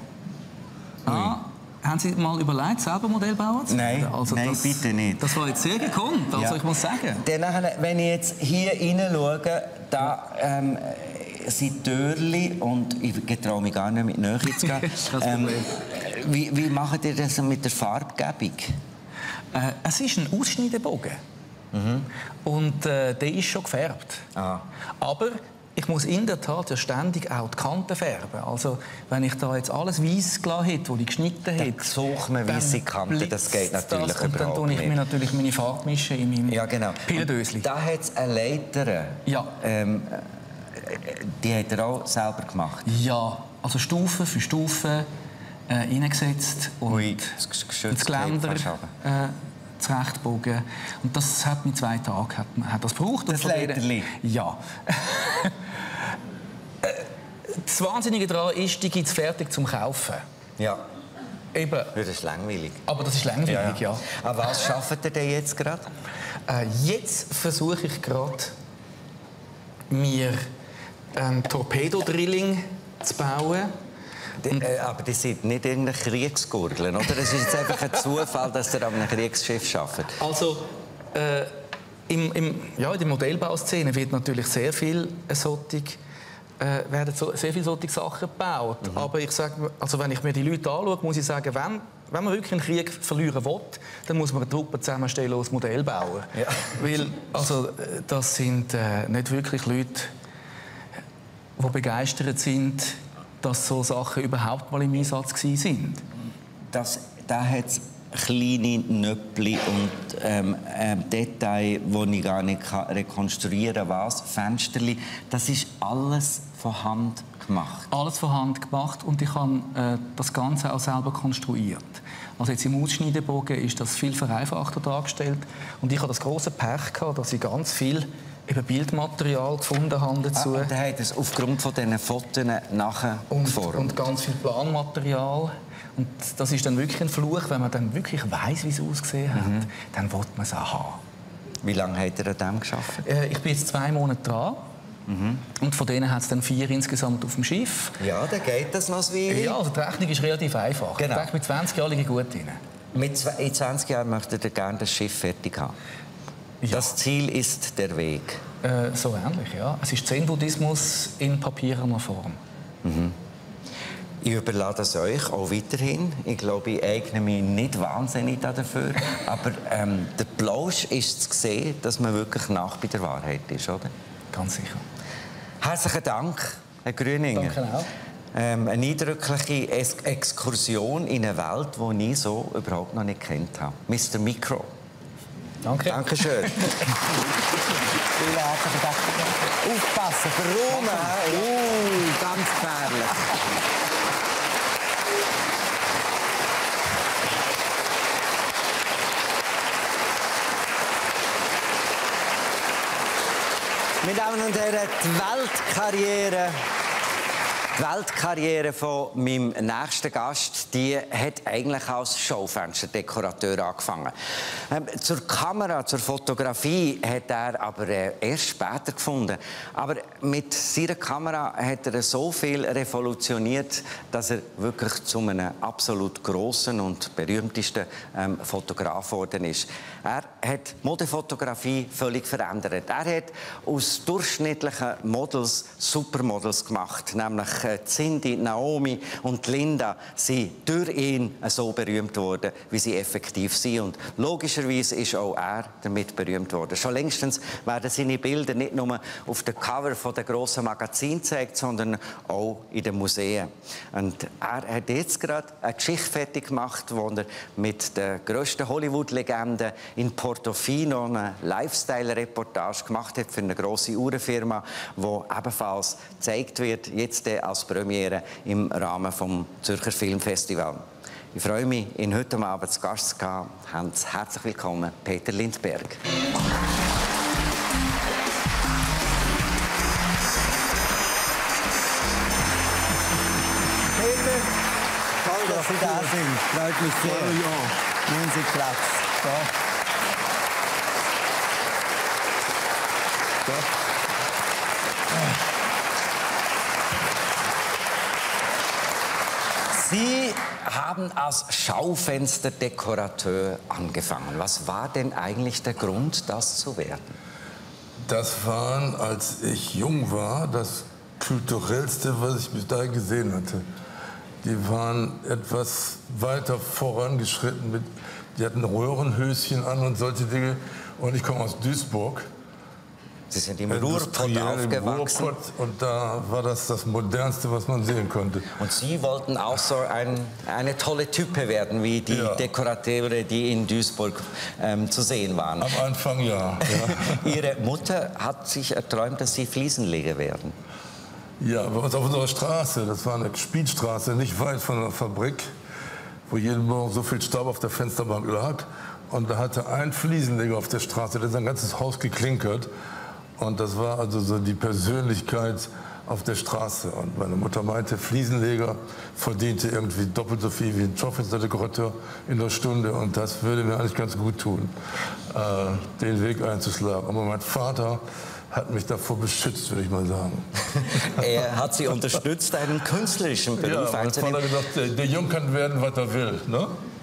Haben Sie mal überlegt, selber Modellbauer zu werden? Nein, also nein, bitte nicht. Das war jetzt sehr gekonnt, also ich muss sagen. Dann, wenn ich jetzt hier hineinschaue, da sind Türchen und ich traue mich gar nicht mit Nähe zu gehen. Wie macht ihr das mit der Farbgebung? Es ist ein Ausschneidebogen. Und der ist schon gefärbt. Aber ich muss in der Tat ja ständig auch die Kanten färben. Also, wenn ich da jetzt alles weiss gelassen hätte, das ich geschnitten hätte... Dann suche mir weisse Kanten, das geht natürlich überhaupt nicht. Dann tue ich mir natürlich meine Farbe mischen in meinem Pillendöschen. Da hat es eine Leiter. Ja. Die hat er auch selber gemacht? Ja, also Stufe für Stufe reingesetzt und das Geländer zurechtbogen. Und das hat mit 2 Tagen hat das gebraucht. Das Leiterli? Ja. Das Wahnsinnige daran ist, die gibt es fertig zum Kaufen. Ja. Eben. Ja, das ist langweilig. Aber das ist langweilig, ja. Aber was schafft ihr denn jetzt gerade? Jetzt versuche ich gerade, mir ein Torpedodrilling zu bauen. Aber das sind nicht irgendeine Kriegsgurgeln, oder? Es ist jetzt einfach ein Zufall, dass ihr an einem Kriegsschiff arbeitet. Also, in der Modellbauszene wird natürlich sehr viel werden sehr viele solche Sachen gebaut. Aber ich sage, also wenn ich mir die Leute anschaue, muss ich sagen, wenn man wirklich einen Krieg verlieren will, dann muss man eine Truppe zusammenstellen und ein Modell bauen. Ja. Weil, also, das sind nicht wirklich Leute, die begeistert sind, dass so Sachen überhaupt mal im Einsatz waren. Da hat es kleine Nöppli und Details, die ich gar nicht rekonstruieren kann. Fensterli, das ist alles von Hand gemacht? Alles von Hand gemacht und ich habe das Ganze auch selber konstruiert. Also jetzt im Ausschneidebogen ist das viel vereinfachter dargestellt und ich habe das große Pech gehabt, dass ich ganz viel Bildmaterial gefunden habe dazu. Und er hat es aufgrund von diesen Fotos nachher geformt? Und ganz viel Planmaterial. Und das ist dann wirklich ein Fluch, wenn man dann wirklich weiss, wie es ausgesehen hat, dann will man es auch haben. Wie lange hat er an dem gearbeitet? Ich bin jetzt 2 Monate dran. Und von denen hat es dann 4 insgesamt auf dem Schiff. Ja, dann geht das noch wie. Ja, also die Rechnung ist relativ einfach. Genau. Ich denke, mit 20 Jahren liege ich gut drin. In 20 Jahren möchtet ihr gerne das Schiff fertig haben? Ja. Das Ziel ist der Weg? So ähnlich, ja. Es ist Zen-Buddhismus in papierener Form. Ich überlasse es euch auch weiterhin. Ich glaube, ich eigne mich nicht wahnsinnig dafür. Aber der Plausch ist zu sehen, dass man wirklich nah bei der Wahrheit ist, oder? Ganz sicher. Herzlichen Dank, Herr Grüninger. Danke auch. Eine eindrückliche Exkursion in eine Welt, die ich so überhaupt noch nicht kennt habe. Mr. Mikro. Danke. Dankeschön. Aufpassen, verräumen. Ganz gefährlich. Meine Damen und Herren, die Weltkarriere von meinem nächsten Gast, die hat eigentlich als Schaufensterdekorateur angefangen. Zur Kamera, zur Fotografie hat er aber erst später gefunden. Aber mit seiner Kamera hat er so viel revolutioniert, dass er wirklich zu einem absolut grossen und berühmtesten Fotograf geworden ist. Er hat Modefotografie völlig verändert. Er hat aus durchschnittlichen Models Supermodels gemacht, nämlich Cindy, Naomi und Linda sind durch ihn so berühmt worden, wie sie effektiv sind. Und logischerweise ist auch er damit berühmt worden. Schon längstens werden seine Bilder nicht nur auf den Cover der grossen Magazine gezeigt, sondern auch in den Museen. Und er hat jetzt gerade eine Geschichte fertig gemacht, wo er mit der grössten Hollywood-Legende in Portofino eine Lifestyle-Reportage gemacht hat für eine grosse Uhrenfirma, die ebenfalls gezeigt wird, jetzt als Premiere im Rahmen des Zürcher Filmfestivals. Ich freue mich, ihn heute Abend zu Gast zu haben. Herzlich willkommen, Peter Lindberg. Peter, toll, dass Sie da sind. Freut mich sehr. Nehmen Sie Platz. Sie haben als Schaufensterdekorateur angefangen. Was war denn eigentlich der Grund, das zu werden? Das war, als ich jung war, das kulturellste, was ich bis dahin gesehen hatte. Die waren etwas weiter vorangeschritten. Die hatten Röhrenhöschen an und solche Dinge. Und ich komme aus Duisburg. Sie sind im Ruhrpott aufgewachsen. Und da war das Modernste, was man sehen konnte. Und Sie wollten auch so eine tolle Type werden, wie die Dekorateure, die in Duisburg zu sehen waren. Am Anfang ja. Ihre Mutter hat sich erträumt, dass Sie Fliesenleger werden. Ja, bei uns auf unserer Straße, das war eine Spielstraße, nicht weit von der Fabrik, wo jeden Morgen so viel Staub auf der Fensterbank lag. Und da hatte ein Fliesenleger auf der Straße, der sein ganzes Haus geklinkert. Und das war also so die Persönlichkeit auf der Straße. Und meine Mutter meinte, Fliesenleger verdiente irgendwie doppelt so viel wie ein Schaufensterdekorateur in der Stunde. Und das würde mir eigentlich ganz gut tun, den Weg einzuschlagen. Aber mein Vater hat mich davor beschützt, würde ich mal sagen. Er hat Sie unterstützt, einen künstlerischen Beruf einzunehmen. Ja, mein Vater hat gesagt, der Junge kann werden, was er will. Ne?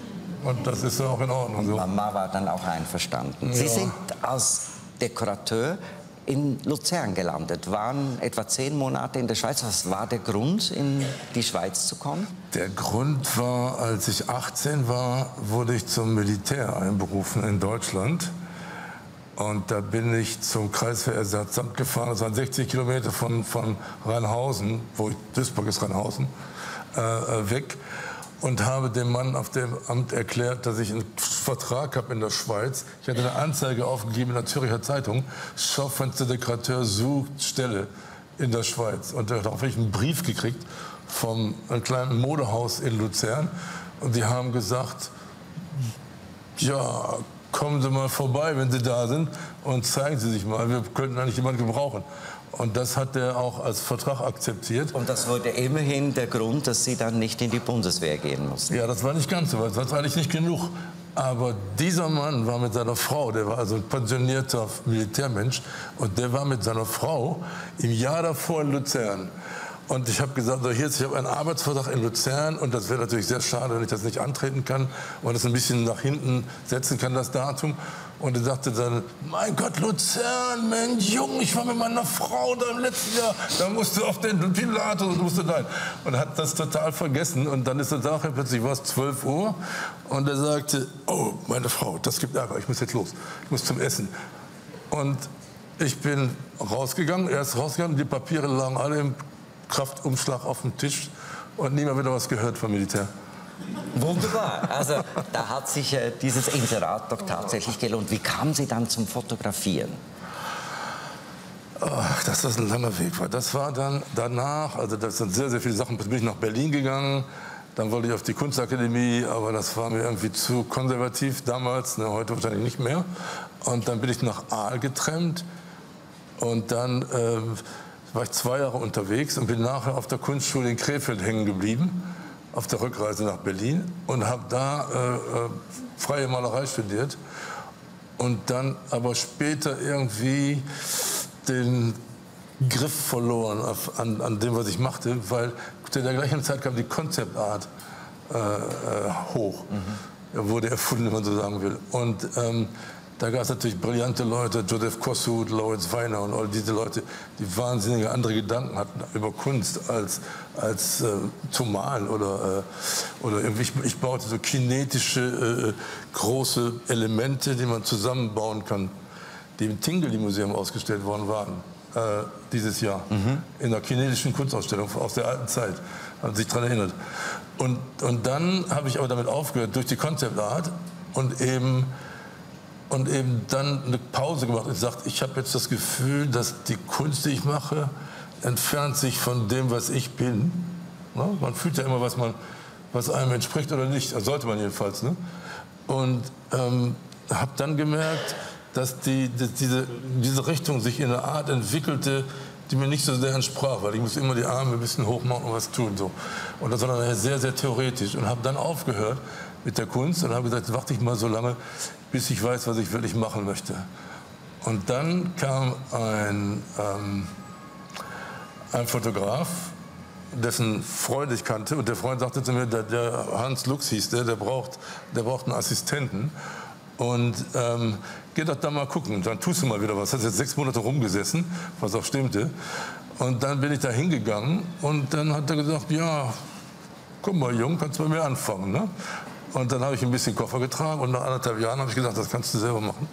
Und das ist auch in Ordnung so. Mama war dann auch einverstanden. Sie sind als Dekorateur in Luzern gelandet, waren etwa 10 Monate in der Schweiz. Was war der Grund, in die Schweiz zu kommen? Der Grund war, als ich 18 war, wurde ich zum Militär einberufen in Deutschland. Und da bin ich zum Kreiswehrersatzamt gefahren. Das waren 60 Kilometer von Rheinhausen, Duisburg ist Rheinhausen, weg. Und habe dem Mann auf dem Amt erklärt, dass ich einen Vertrag habe in der Schweiz. Ich hatte eine Anzeige aufgegeben in der Zürcher Zeitung. Schaufensterdekorateur sucht Stelle in der Schweiz. Und darauf habe ich einen Brief gekriegt vom einem kleinen Modehaus in Luzern. Und die haben gesagt, ja, kommen Sie mal vorbei, wenn Sie da sind, und zeigen Sie sich mal. Wir könnten eigentlich jemanden gebrauchen. Und das hat er auch als Vertrag akzeptiert. Und das wurde immerhin der Grund, dass Sie dann nicht in die Bundeswehr gehen mussten. Ja, das war nicht ganz so weit, das war eigentlich nicht genug. Aber dieser Mann war mit seiner Frau, der war also ein pensionierter Militärmensch, und der war mit seiner Frau im Jahr davor in Luzern. Und ich habe gesagt, so, hier, ich habe einen Arbeitsvertrag in Luzern, und das wäre natürlich sehr schade, wenn ich das nicht antreten kann und das ein bisschen nach hinten setzen kann, das Datum. Und er sagte dann, mein Gott, Luzern, Mensch, Junge, ich war mit meiner Frau da im letzten Jahr, da musst du auf den Pilatus und musst du rein. Und er hat das total vergessen. Und dann ist er nachher, plötzlich war es 12 Uhr, und er sagte, oh, meine Frau, das gibt Ärger, ich muss jetzt los, ich muss zum Essen. Und ich bin rausgegangen, er ist rausgegangen, die Papiere lagen alle im Kraftumschlag auf dem Tisch, und nie mehr wieder was gehört vom Militär. Wunderbar. Also da hat sich dieses Inserat doch tatsächlich gelohnt. Wie kamen Sie dann zum Fotografieren? Ach, dass das ein langer Weg war. Das war dann danach, also das sind sehr, sehr viele Sachen. Bin ich nach Berlin gegangen, dann wollte ich auf die Kunstakademie, aber das war mir irgendwie zu konservativ damals, ne, heute wahrscheinlich nicht mehr. Und dann bin ich nach Aal getrennt, und dann war ich 2 Jahre unterwegs und bin nachher auf der Kunstschule in Krefeld hängen geblieben, auf der Rückreise nach Berlin, und habe da freie Malerei studiert, und dann aber später irgendwie den Griff verloren an dem, was ich machte, weil zu der gleichen Zeit kam die Concept Art hoch, wurde erfunden, wenn man so sagen will. Und da gab es natürlich brillante Leute, Joseph Kossut, Lawrence Weiner und all diese Leute, die wahnsinnige andere Gedanken hatten über Kunst als zu malen oder irgendwie. Ich baute so kinetische große Elemente, die man zusammenbauen kann, die im Tinguely-Museum ausgestellt worden waren dieses Jahr, in einer kinetischen Kunstausstellung aus der alten Zeit, haben sich daran erinnert. Und dann habe ich aber damit aufgehört, durch die Concept Art, und eben dann eine Pause gemacht und gesagt, ich habe jetzt das Gefühl, dass die Kunst, die ich mache, entfernt sich von dem, was ich bin. Ne? Man fühlt ja immer, was einem entspricht oder nicht, also sollte man jedenfalls. Ne? Und habe dann gemerkt, dass diese Richtung sich in eine Art entwickelte, die mir nicht so sehr entsprach, weil ich musste immer die Arme ein bisschen hoch machen und was tun. So. Und das war dann sehr, sehr theoretisch. Und habe dann aufgehört mit der Kunst und habe gesagt, warte ich mal so lange, bis ich weiß, was ich wirklich machen möchte. Und dann kam ein Fotograf, dessen Freund ich kannte, und der Freund sagte zu mir, der Hans Lux hieß der braucht einen Assistenten, und geh doch da mal gucken, dann tust du mal wieder was. Hast jetzt 6 Monate rumgesessen, was auch stimmte. Und dann bin ich da hingegangen, und dann hat er gesagt, ja, komm mal, Jung, kannst bei mir anfangen, ne? Und dann habe ich ein bisschen Koffer getragen, und nach 1,5 Jahren habe ich gesagt, das kannst du selber machen.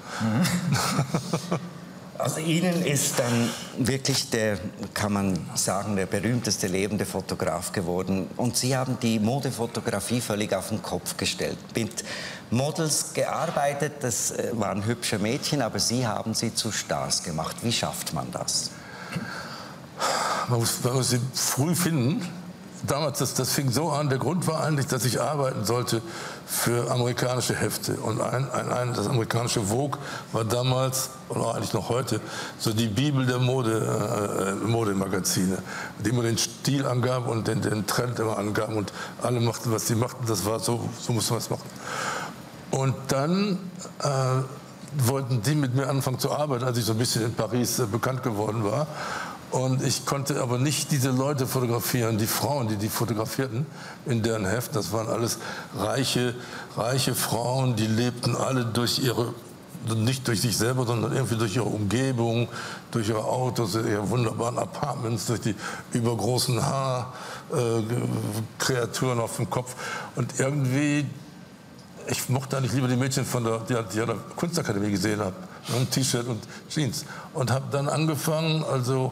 Also Ihnen ist dann wirklich der, kann man sagen, der berühmteste lebende Fotograf geworden. Und Sie haben die Modefotografie völlig auf den Kopf gestellt. Mit Models gearbeitet, das waren hübsche Mädchen, aber Sie haben sie zu Stars gemacht. Wie schafft man das? Man muss sie früh finden. Damals, das fing so an, der Grund war eigentlich, dass ich arbeiten sollte für amerikanische Hefte. Und das amerikanische Vogue war damals, oder eigentlich noch heute, so die Bibel der Modemagazine, die immer den Stil angaben und den Trend immer angaben. Und alle machten, was sie machten, das war so musste man es machen. Und dann wollten die mit mir anfangen zu arbeiten, als ich so ein bisschen in Paris bekannt geworden war. Und ich konnte aber nicht diese Leute fotografieren, die Frauen, die fotografierten in deren Heft. Das waren alles reiche Frauen, die lebten alle nicht durch sich selber, sondern irgendwie durch ihre Umgebung, durch ihre Autos, ihre wunderbaren Apartments, durch die übergroßen Haarkreaturen auf dem Kopf. Und irgendwie, ich mochte eigentlich lieber die Mädchen die ich an der Kunstakademie gesehen habe, ein T-Shirt und Jeans. Und habe dann angefangen,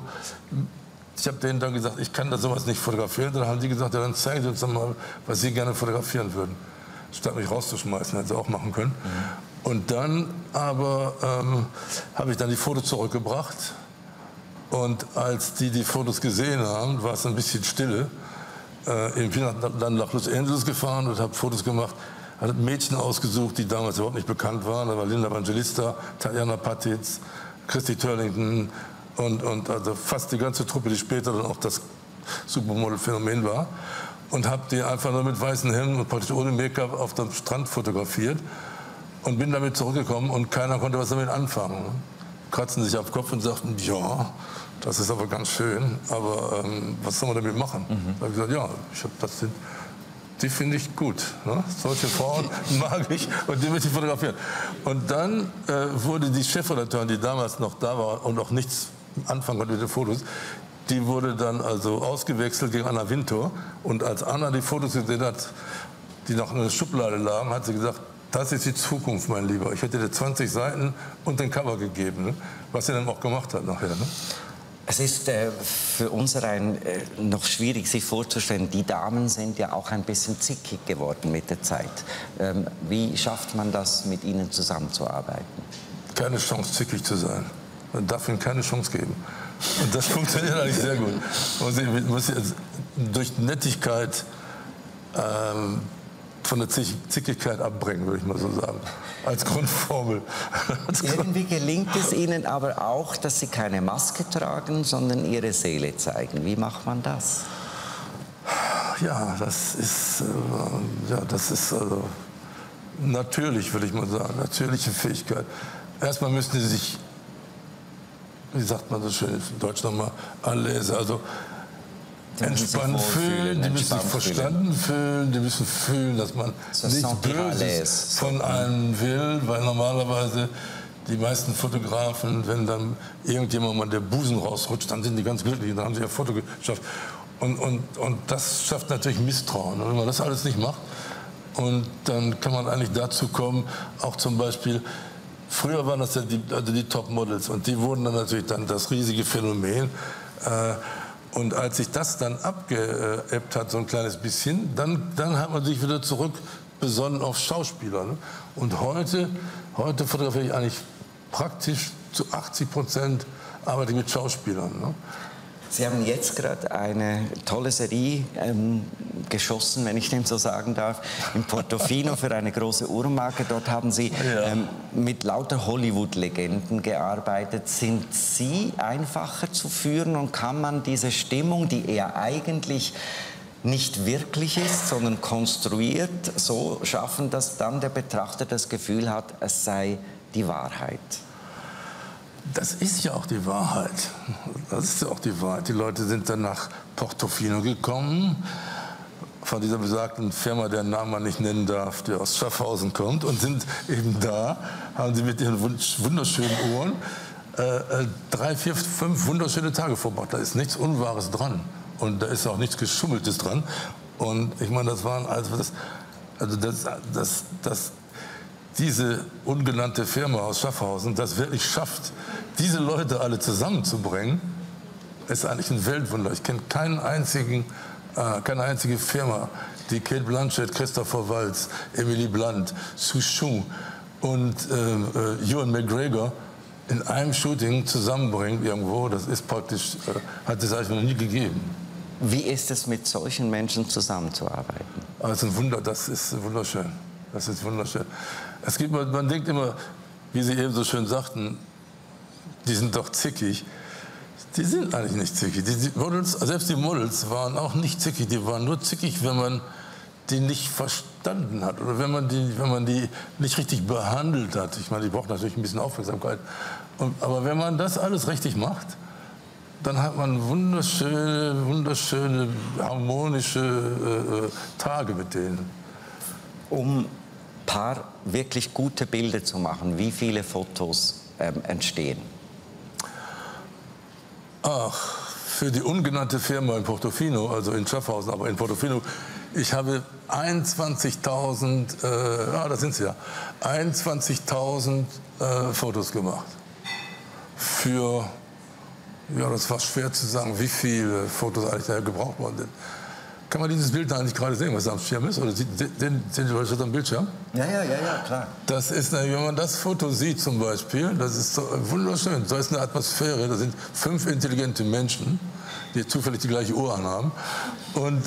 ich habe denen dann gesagt, ich kann da sowas nicht fotografieren. Dann haben die gesagt, ja, dann zeigen Sie uns doch mal, was Sie gerne fotografieren würden. Statt mich rauszuschmeißen, hätten sie auch machen können. Und dann aber habe ich dann die Fotos zurückgebracht. Und als die Fotos gesehen haben, war es ein bisschen Stille. Ich bin dann nach Los Angeles gefahren und habe Fotos gemacht. Hat Mädchen ausgesucht, die damals überhaupt nicht bekannt waren. Da war Linda Evangelista, Tatjana Patitz, Christy Turlington und also fast die ganze Truppe, die später dann auch das Supermodel-Phänomen war. Und habe die einfach nur mit weißen Hemden und praktisch ohne Make-up auf dem Strand fotografiert. Und bin damit zurückgekommen und keiner konnte was damit anfangen. Kratzen sich auf den Kopf und sagten, ja, das ist aber ganz schön, aber was soll man damit machen? Da habe ich gesagt, ja, die finde ich gut. Ne? Solche Frauen mag ich und die möchte ich fotografieren. Und dann wurde die Chefredakteurin, die damals noch da war und auch nichts anfangen konnte mit den Fotos, die wurde dann also ausgewechselt gegen Anna Wintour. Und als Anna die Fotos gesehen hat, die noch in der Schublade lagen, hat sie gesagt, das ist die Zukunft, mein Lieber. Ich hätte dir 20 Seiten und den Cover gegeben, ne? Was sie dann auch gemacht hat nachher. Ne? Es ist für uns noch schwierig, sich vorzustellen. Die Damen sind ja auch ein bisschen zickig geworden mit der Zeit. Wie schafft man das, mit ihnen zusammenzuarbeiten? Keine Chance, zickig zu sein. Man darf ihnen keine Chance geben. Und das funktioniert eigentlich sehr gut. Man muss durch Nettigkeit von der Zickigkeit abbringen, würde ich mal so sagen, als Grundformel. Irgendwie gelingt es Ihnen aber auch, dass Sie keine Maske tragen, sondern Ihre Seele zeigen. Wie macht man das? Ja, das ist also natürlich, würde ich mal sagen, natürliche Fähigkeit. Erstmal müssen Sie sich, wie sagt man so schön in Deutsch nochmal, anlesen, also entspannt fühlen, die müssen sich verstanden fühlen, die müssen fühlen, dass man nichts Böses von einem will, weil normalerweise die meisten Fotografen, wenn dann irgendjemand mal der Busen rausrutscht, dann sind die ganz glücklich, dann haben sie ihr Foto geschafft. Und das schafft natürlich Misstrauen, wenn man das alles nicht macht. Und dann kann man eigentlich dazu kommen, auch zum Beispiel, früher waren das ja die Topmodels und die wurden dann natürlich das riesige Phänomen. Und als sich das dann abgeebbt hat, so ein kleines bisschen, dann hat man sich wieder zurück besonnen auf Schauspieler. Ne? Und heute fotografiere ich eigentlich praktisch zu 80% arbeite ich mit Schauspielern. Ne? Sie haben jetzt gerade eine tolle Serie geschossen, wenn ich dem so sagen darf, in Portofino für eine große Uhrmarke. Dort haben Sie mit lauter Hollywood-Legenden gearbeitet. Sind Sie einfacher zu führen und kann man diese Stimmung, die eher eigentlich nicht wirklich ist, sondern konstruiert, so schaffen, dass dann der Betrachter das Gefühl hat, es sei die Wahrheit? Das ist ja auch die Wahrheit. Das ist ja auch die Wahrheit. Die Leute sind dann nach Portofino gekommen, von dieser besagten Firma, deren Namen man nicht nennen darf, die aus Schaffhausen kommt, und sind eben da, haben sie mit ihren wunderschönen Ohren 3, 4, 5 wunderschöne Tage verbracht. Da ist nichts Unwahres dran und da ist auch nichts Geschummeltes dran. Und ich meine, das waren diese ungenannte Firma aus Schaffhausen das wirklich schafft, diese Leute alle zusammenzubringen, ist eigentlich ein Weltwunder. Ich kenne keine einzige Firma, die Cate Blanchett, Christopher Waltz, Emily Blunt, Souchon und Ewan McGregor in einem Shooting zusammenbringt irgendwo. Das ist praktisch, hat es eigentlich noch nie gegeben. Wie ist es, mit solchen Menschen zusammenzuarbeiten? Das ist ein Wunder, das ist wunderschön. Das ist wunderschön. Man denkt immer, wie Sie eben so schön sagten, die sind doch zickig. Die sind eigentlich nicht zickig. Die Models, selbst die Models waren auch nicht zickig. Die waren nur zickig, wenn man die nicht verstanden hat oder wenn man die nicht richtig behandelt hat. Ich meine, die braucht natürlich ein bisschen Aufmerksamkeit. Aber wenn man das alles richtig macht, dann hat man wunderschöne, harmonische Tage mit denen. Um ein paar wirklich gute Bilder zu machen, wie viele Fotos entstehen? Ach, für die ungenannte Firma in Portofino, also in Schaffhausen, aber in Portofino, ich habe 21.000, da sind sie ja, 21.000 Fotos gemacht. Für, ja, das war schwer zu sagen, wie viele Fotos eigentlich daher gebraucht worden sind. Kann man dieses Bild da eigentlich gerade sehen, was da am Schirm ist? Oder sehen die Leute das am Bildschirm? Ja, klar. Das ist, wenn man das Foto sieht zum Beispiel, das ist so wunderschön. Da ist eine Atmosphäre, da sind 5 intelligente Menschen, die zufällig die gleiche Uhr anhaben. Und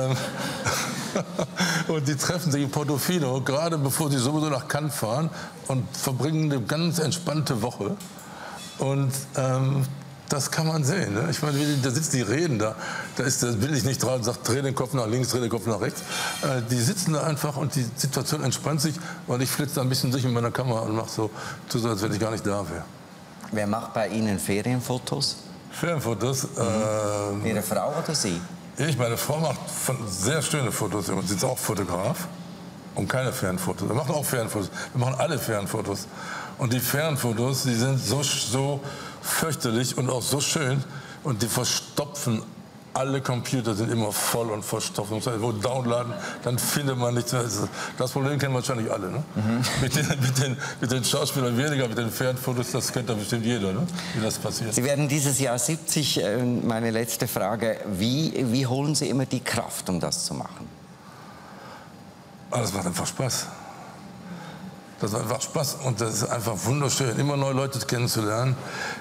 die treffen sich in Portofino, gerade bevor sie sowieso nach Cannes fahren und verbringen eine ganz entspannte Woche. Und das kann man sehen. Ne? Ich meine, da sitzen die reden, da bin ich nicht dran und sage, dreh den Kopf nach links, dreh den Kopf nach rechts. Die sitzen da einfach und die Situation entspannt sich und ich flitze da ein bisschen durch mit meiner Kamera und mache so, als wenn ich gar nicht da wäre. Wer macht bei Ihnen Ferienfotos? Ferienfotos? Ihre Frau oder Sie? Meine Frau macht sehr schöne Fotos. Sie ist auch Fotograf und keine Fernfotos. Wir machen auch Fernfotos. Wir machen alle Fernfotos. Und die Fernfotos, die sind so fürchterlich und auch so schön und die verstopfen. Alle Computer sind immer voll und verstopft. Man muss irgendwo downladen, dann findet man nichts mehr. Das Problem kennen wahrscheinlich alle. Ne? Mit den Schauspielern weniger, mit den Fernfotos, das kennt da bestimmt jeder, ne? Wie das passiert. Sie werden dieses Jahr 70. Meine letzte Frage, wie holen Sie immer die Kraft, um das zu machen? Das macht einfach Spaß. Das macht einfach Spaß und das ist einfach wunderschön, immer neue Leute kennenzulernen.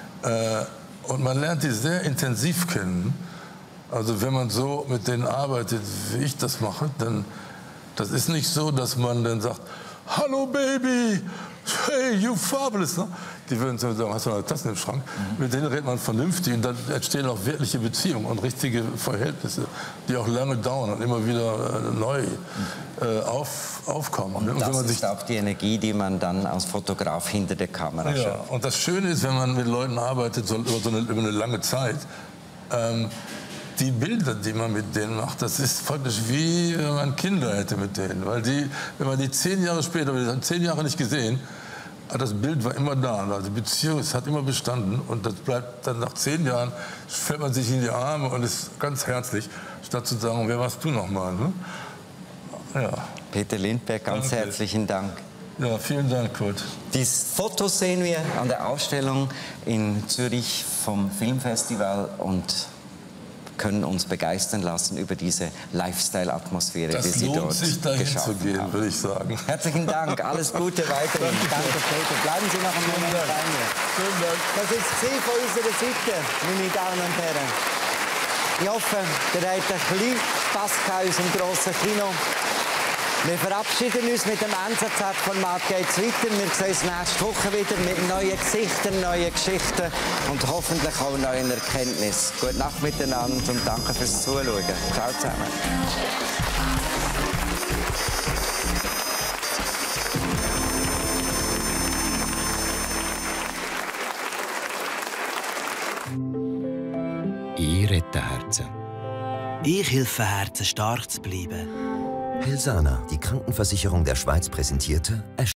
Und man lernt die sehr intensiv kennen. Also wenn man so mit denen arbeitet, wie ich das mache, dann das ist nicht so, dass man dann sagt, hallo Baby, hey, you fabulous. Ne? Die würden sagen, hast du noch Tassen im Schrank? Mit denen redet man vernünftig und dann entstehen auch wirkliche Beziehungen und richtige Verhältnisse, die auch lange dauern und immer wieder neu aufkommen. Und das ist auch die Energie, die man dann als Fotograf hinter der Kamera schafft. Und das Schöne ist, wenn man mit Leuten arbeitet, über eine lange Zeit, die Bilder, die man mit denen macht, das ist praktisch wie wenn man Kinder hätte mit denen. Weil wenn man die 10 Jahre später, wir haben 10 Jahre nicht gesehen, das Bild war immer da. Also die Beziehung, es hat immer bestanden. Und das bleibt dann nach 10 Jahren, fällt man sich in die Arme und ist ganz herzlich, statt zu sagen, wer warst du nochmal? Ne? Ja. Peter Lindberg, ganz herzlichen Dank. Ja, vielen Dank, Kurt. Die Fotos sehen wir an der Ausstellung in Zürich vom Filmfestival und können uns begeistern lassen über diese Lifestyle-Atmosphäre, die Sie dort geschaffen haben. Würde ich sagen. Herzlichen Dank, alles Gute weiterhin. Danke, Peter. Bleiben Sie noch einen Moment bei mir. Vielen Dank. Das ist es von unserer Seite, meine Damen und Herren. Ich hoffe, ihr habt ein bisschen Spass gehabt in unserem grossen Kino. Wir verabschieden uns mit dem NZZ-Format geht's weiter. Wir sehen uns nächste Woche wieder mit neuen Gesichtern, neuen Geschichten und hoffentlich auch neuen Erkenntnissen. Gute Nacht miteinander und danke fürs Zuschauen. Ciao zusammen. Ich rette Herzen. Ich helfe Herzen, stark zu bleiben. Helsana, die Krankenversicherung der Schweiz, präsentierte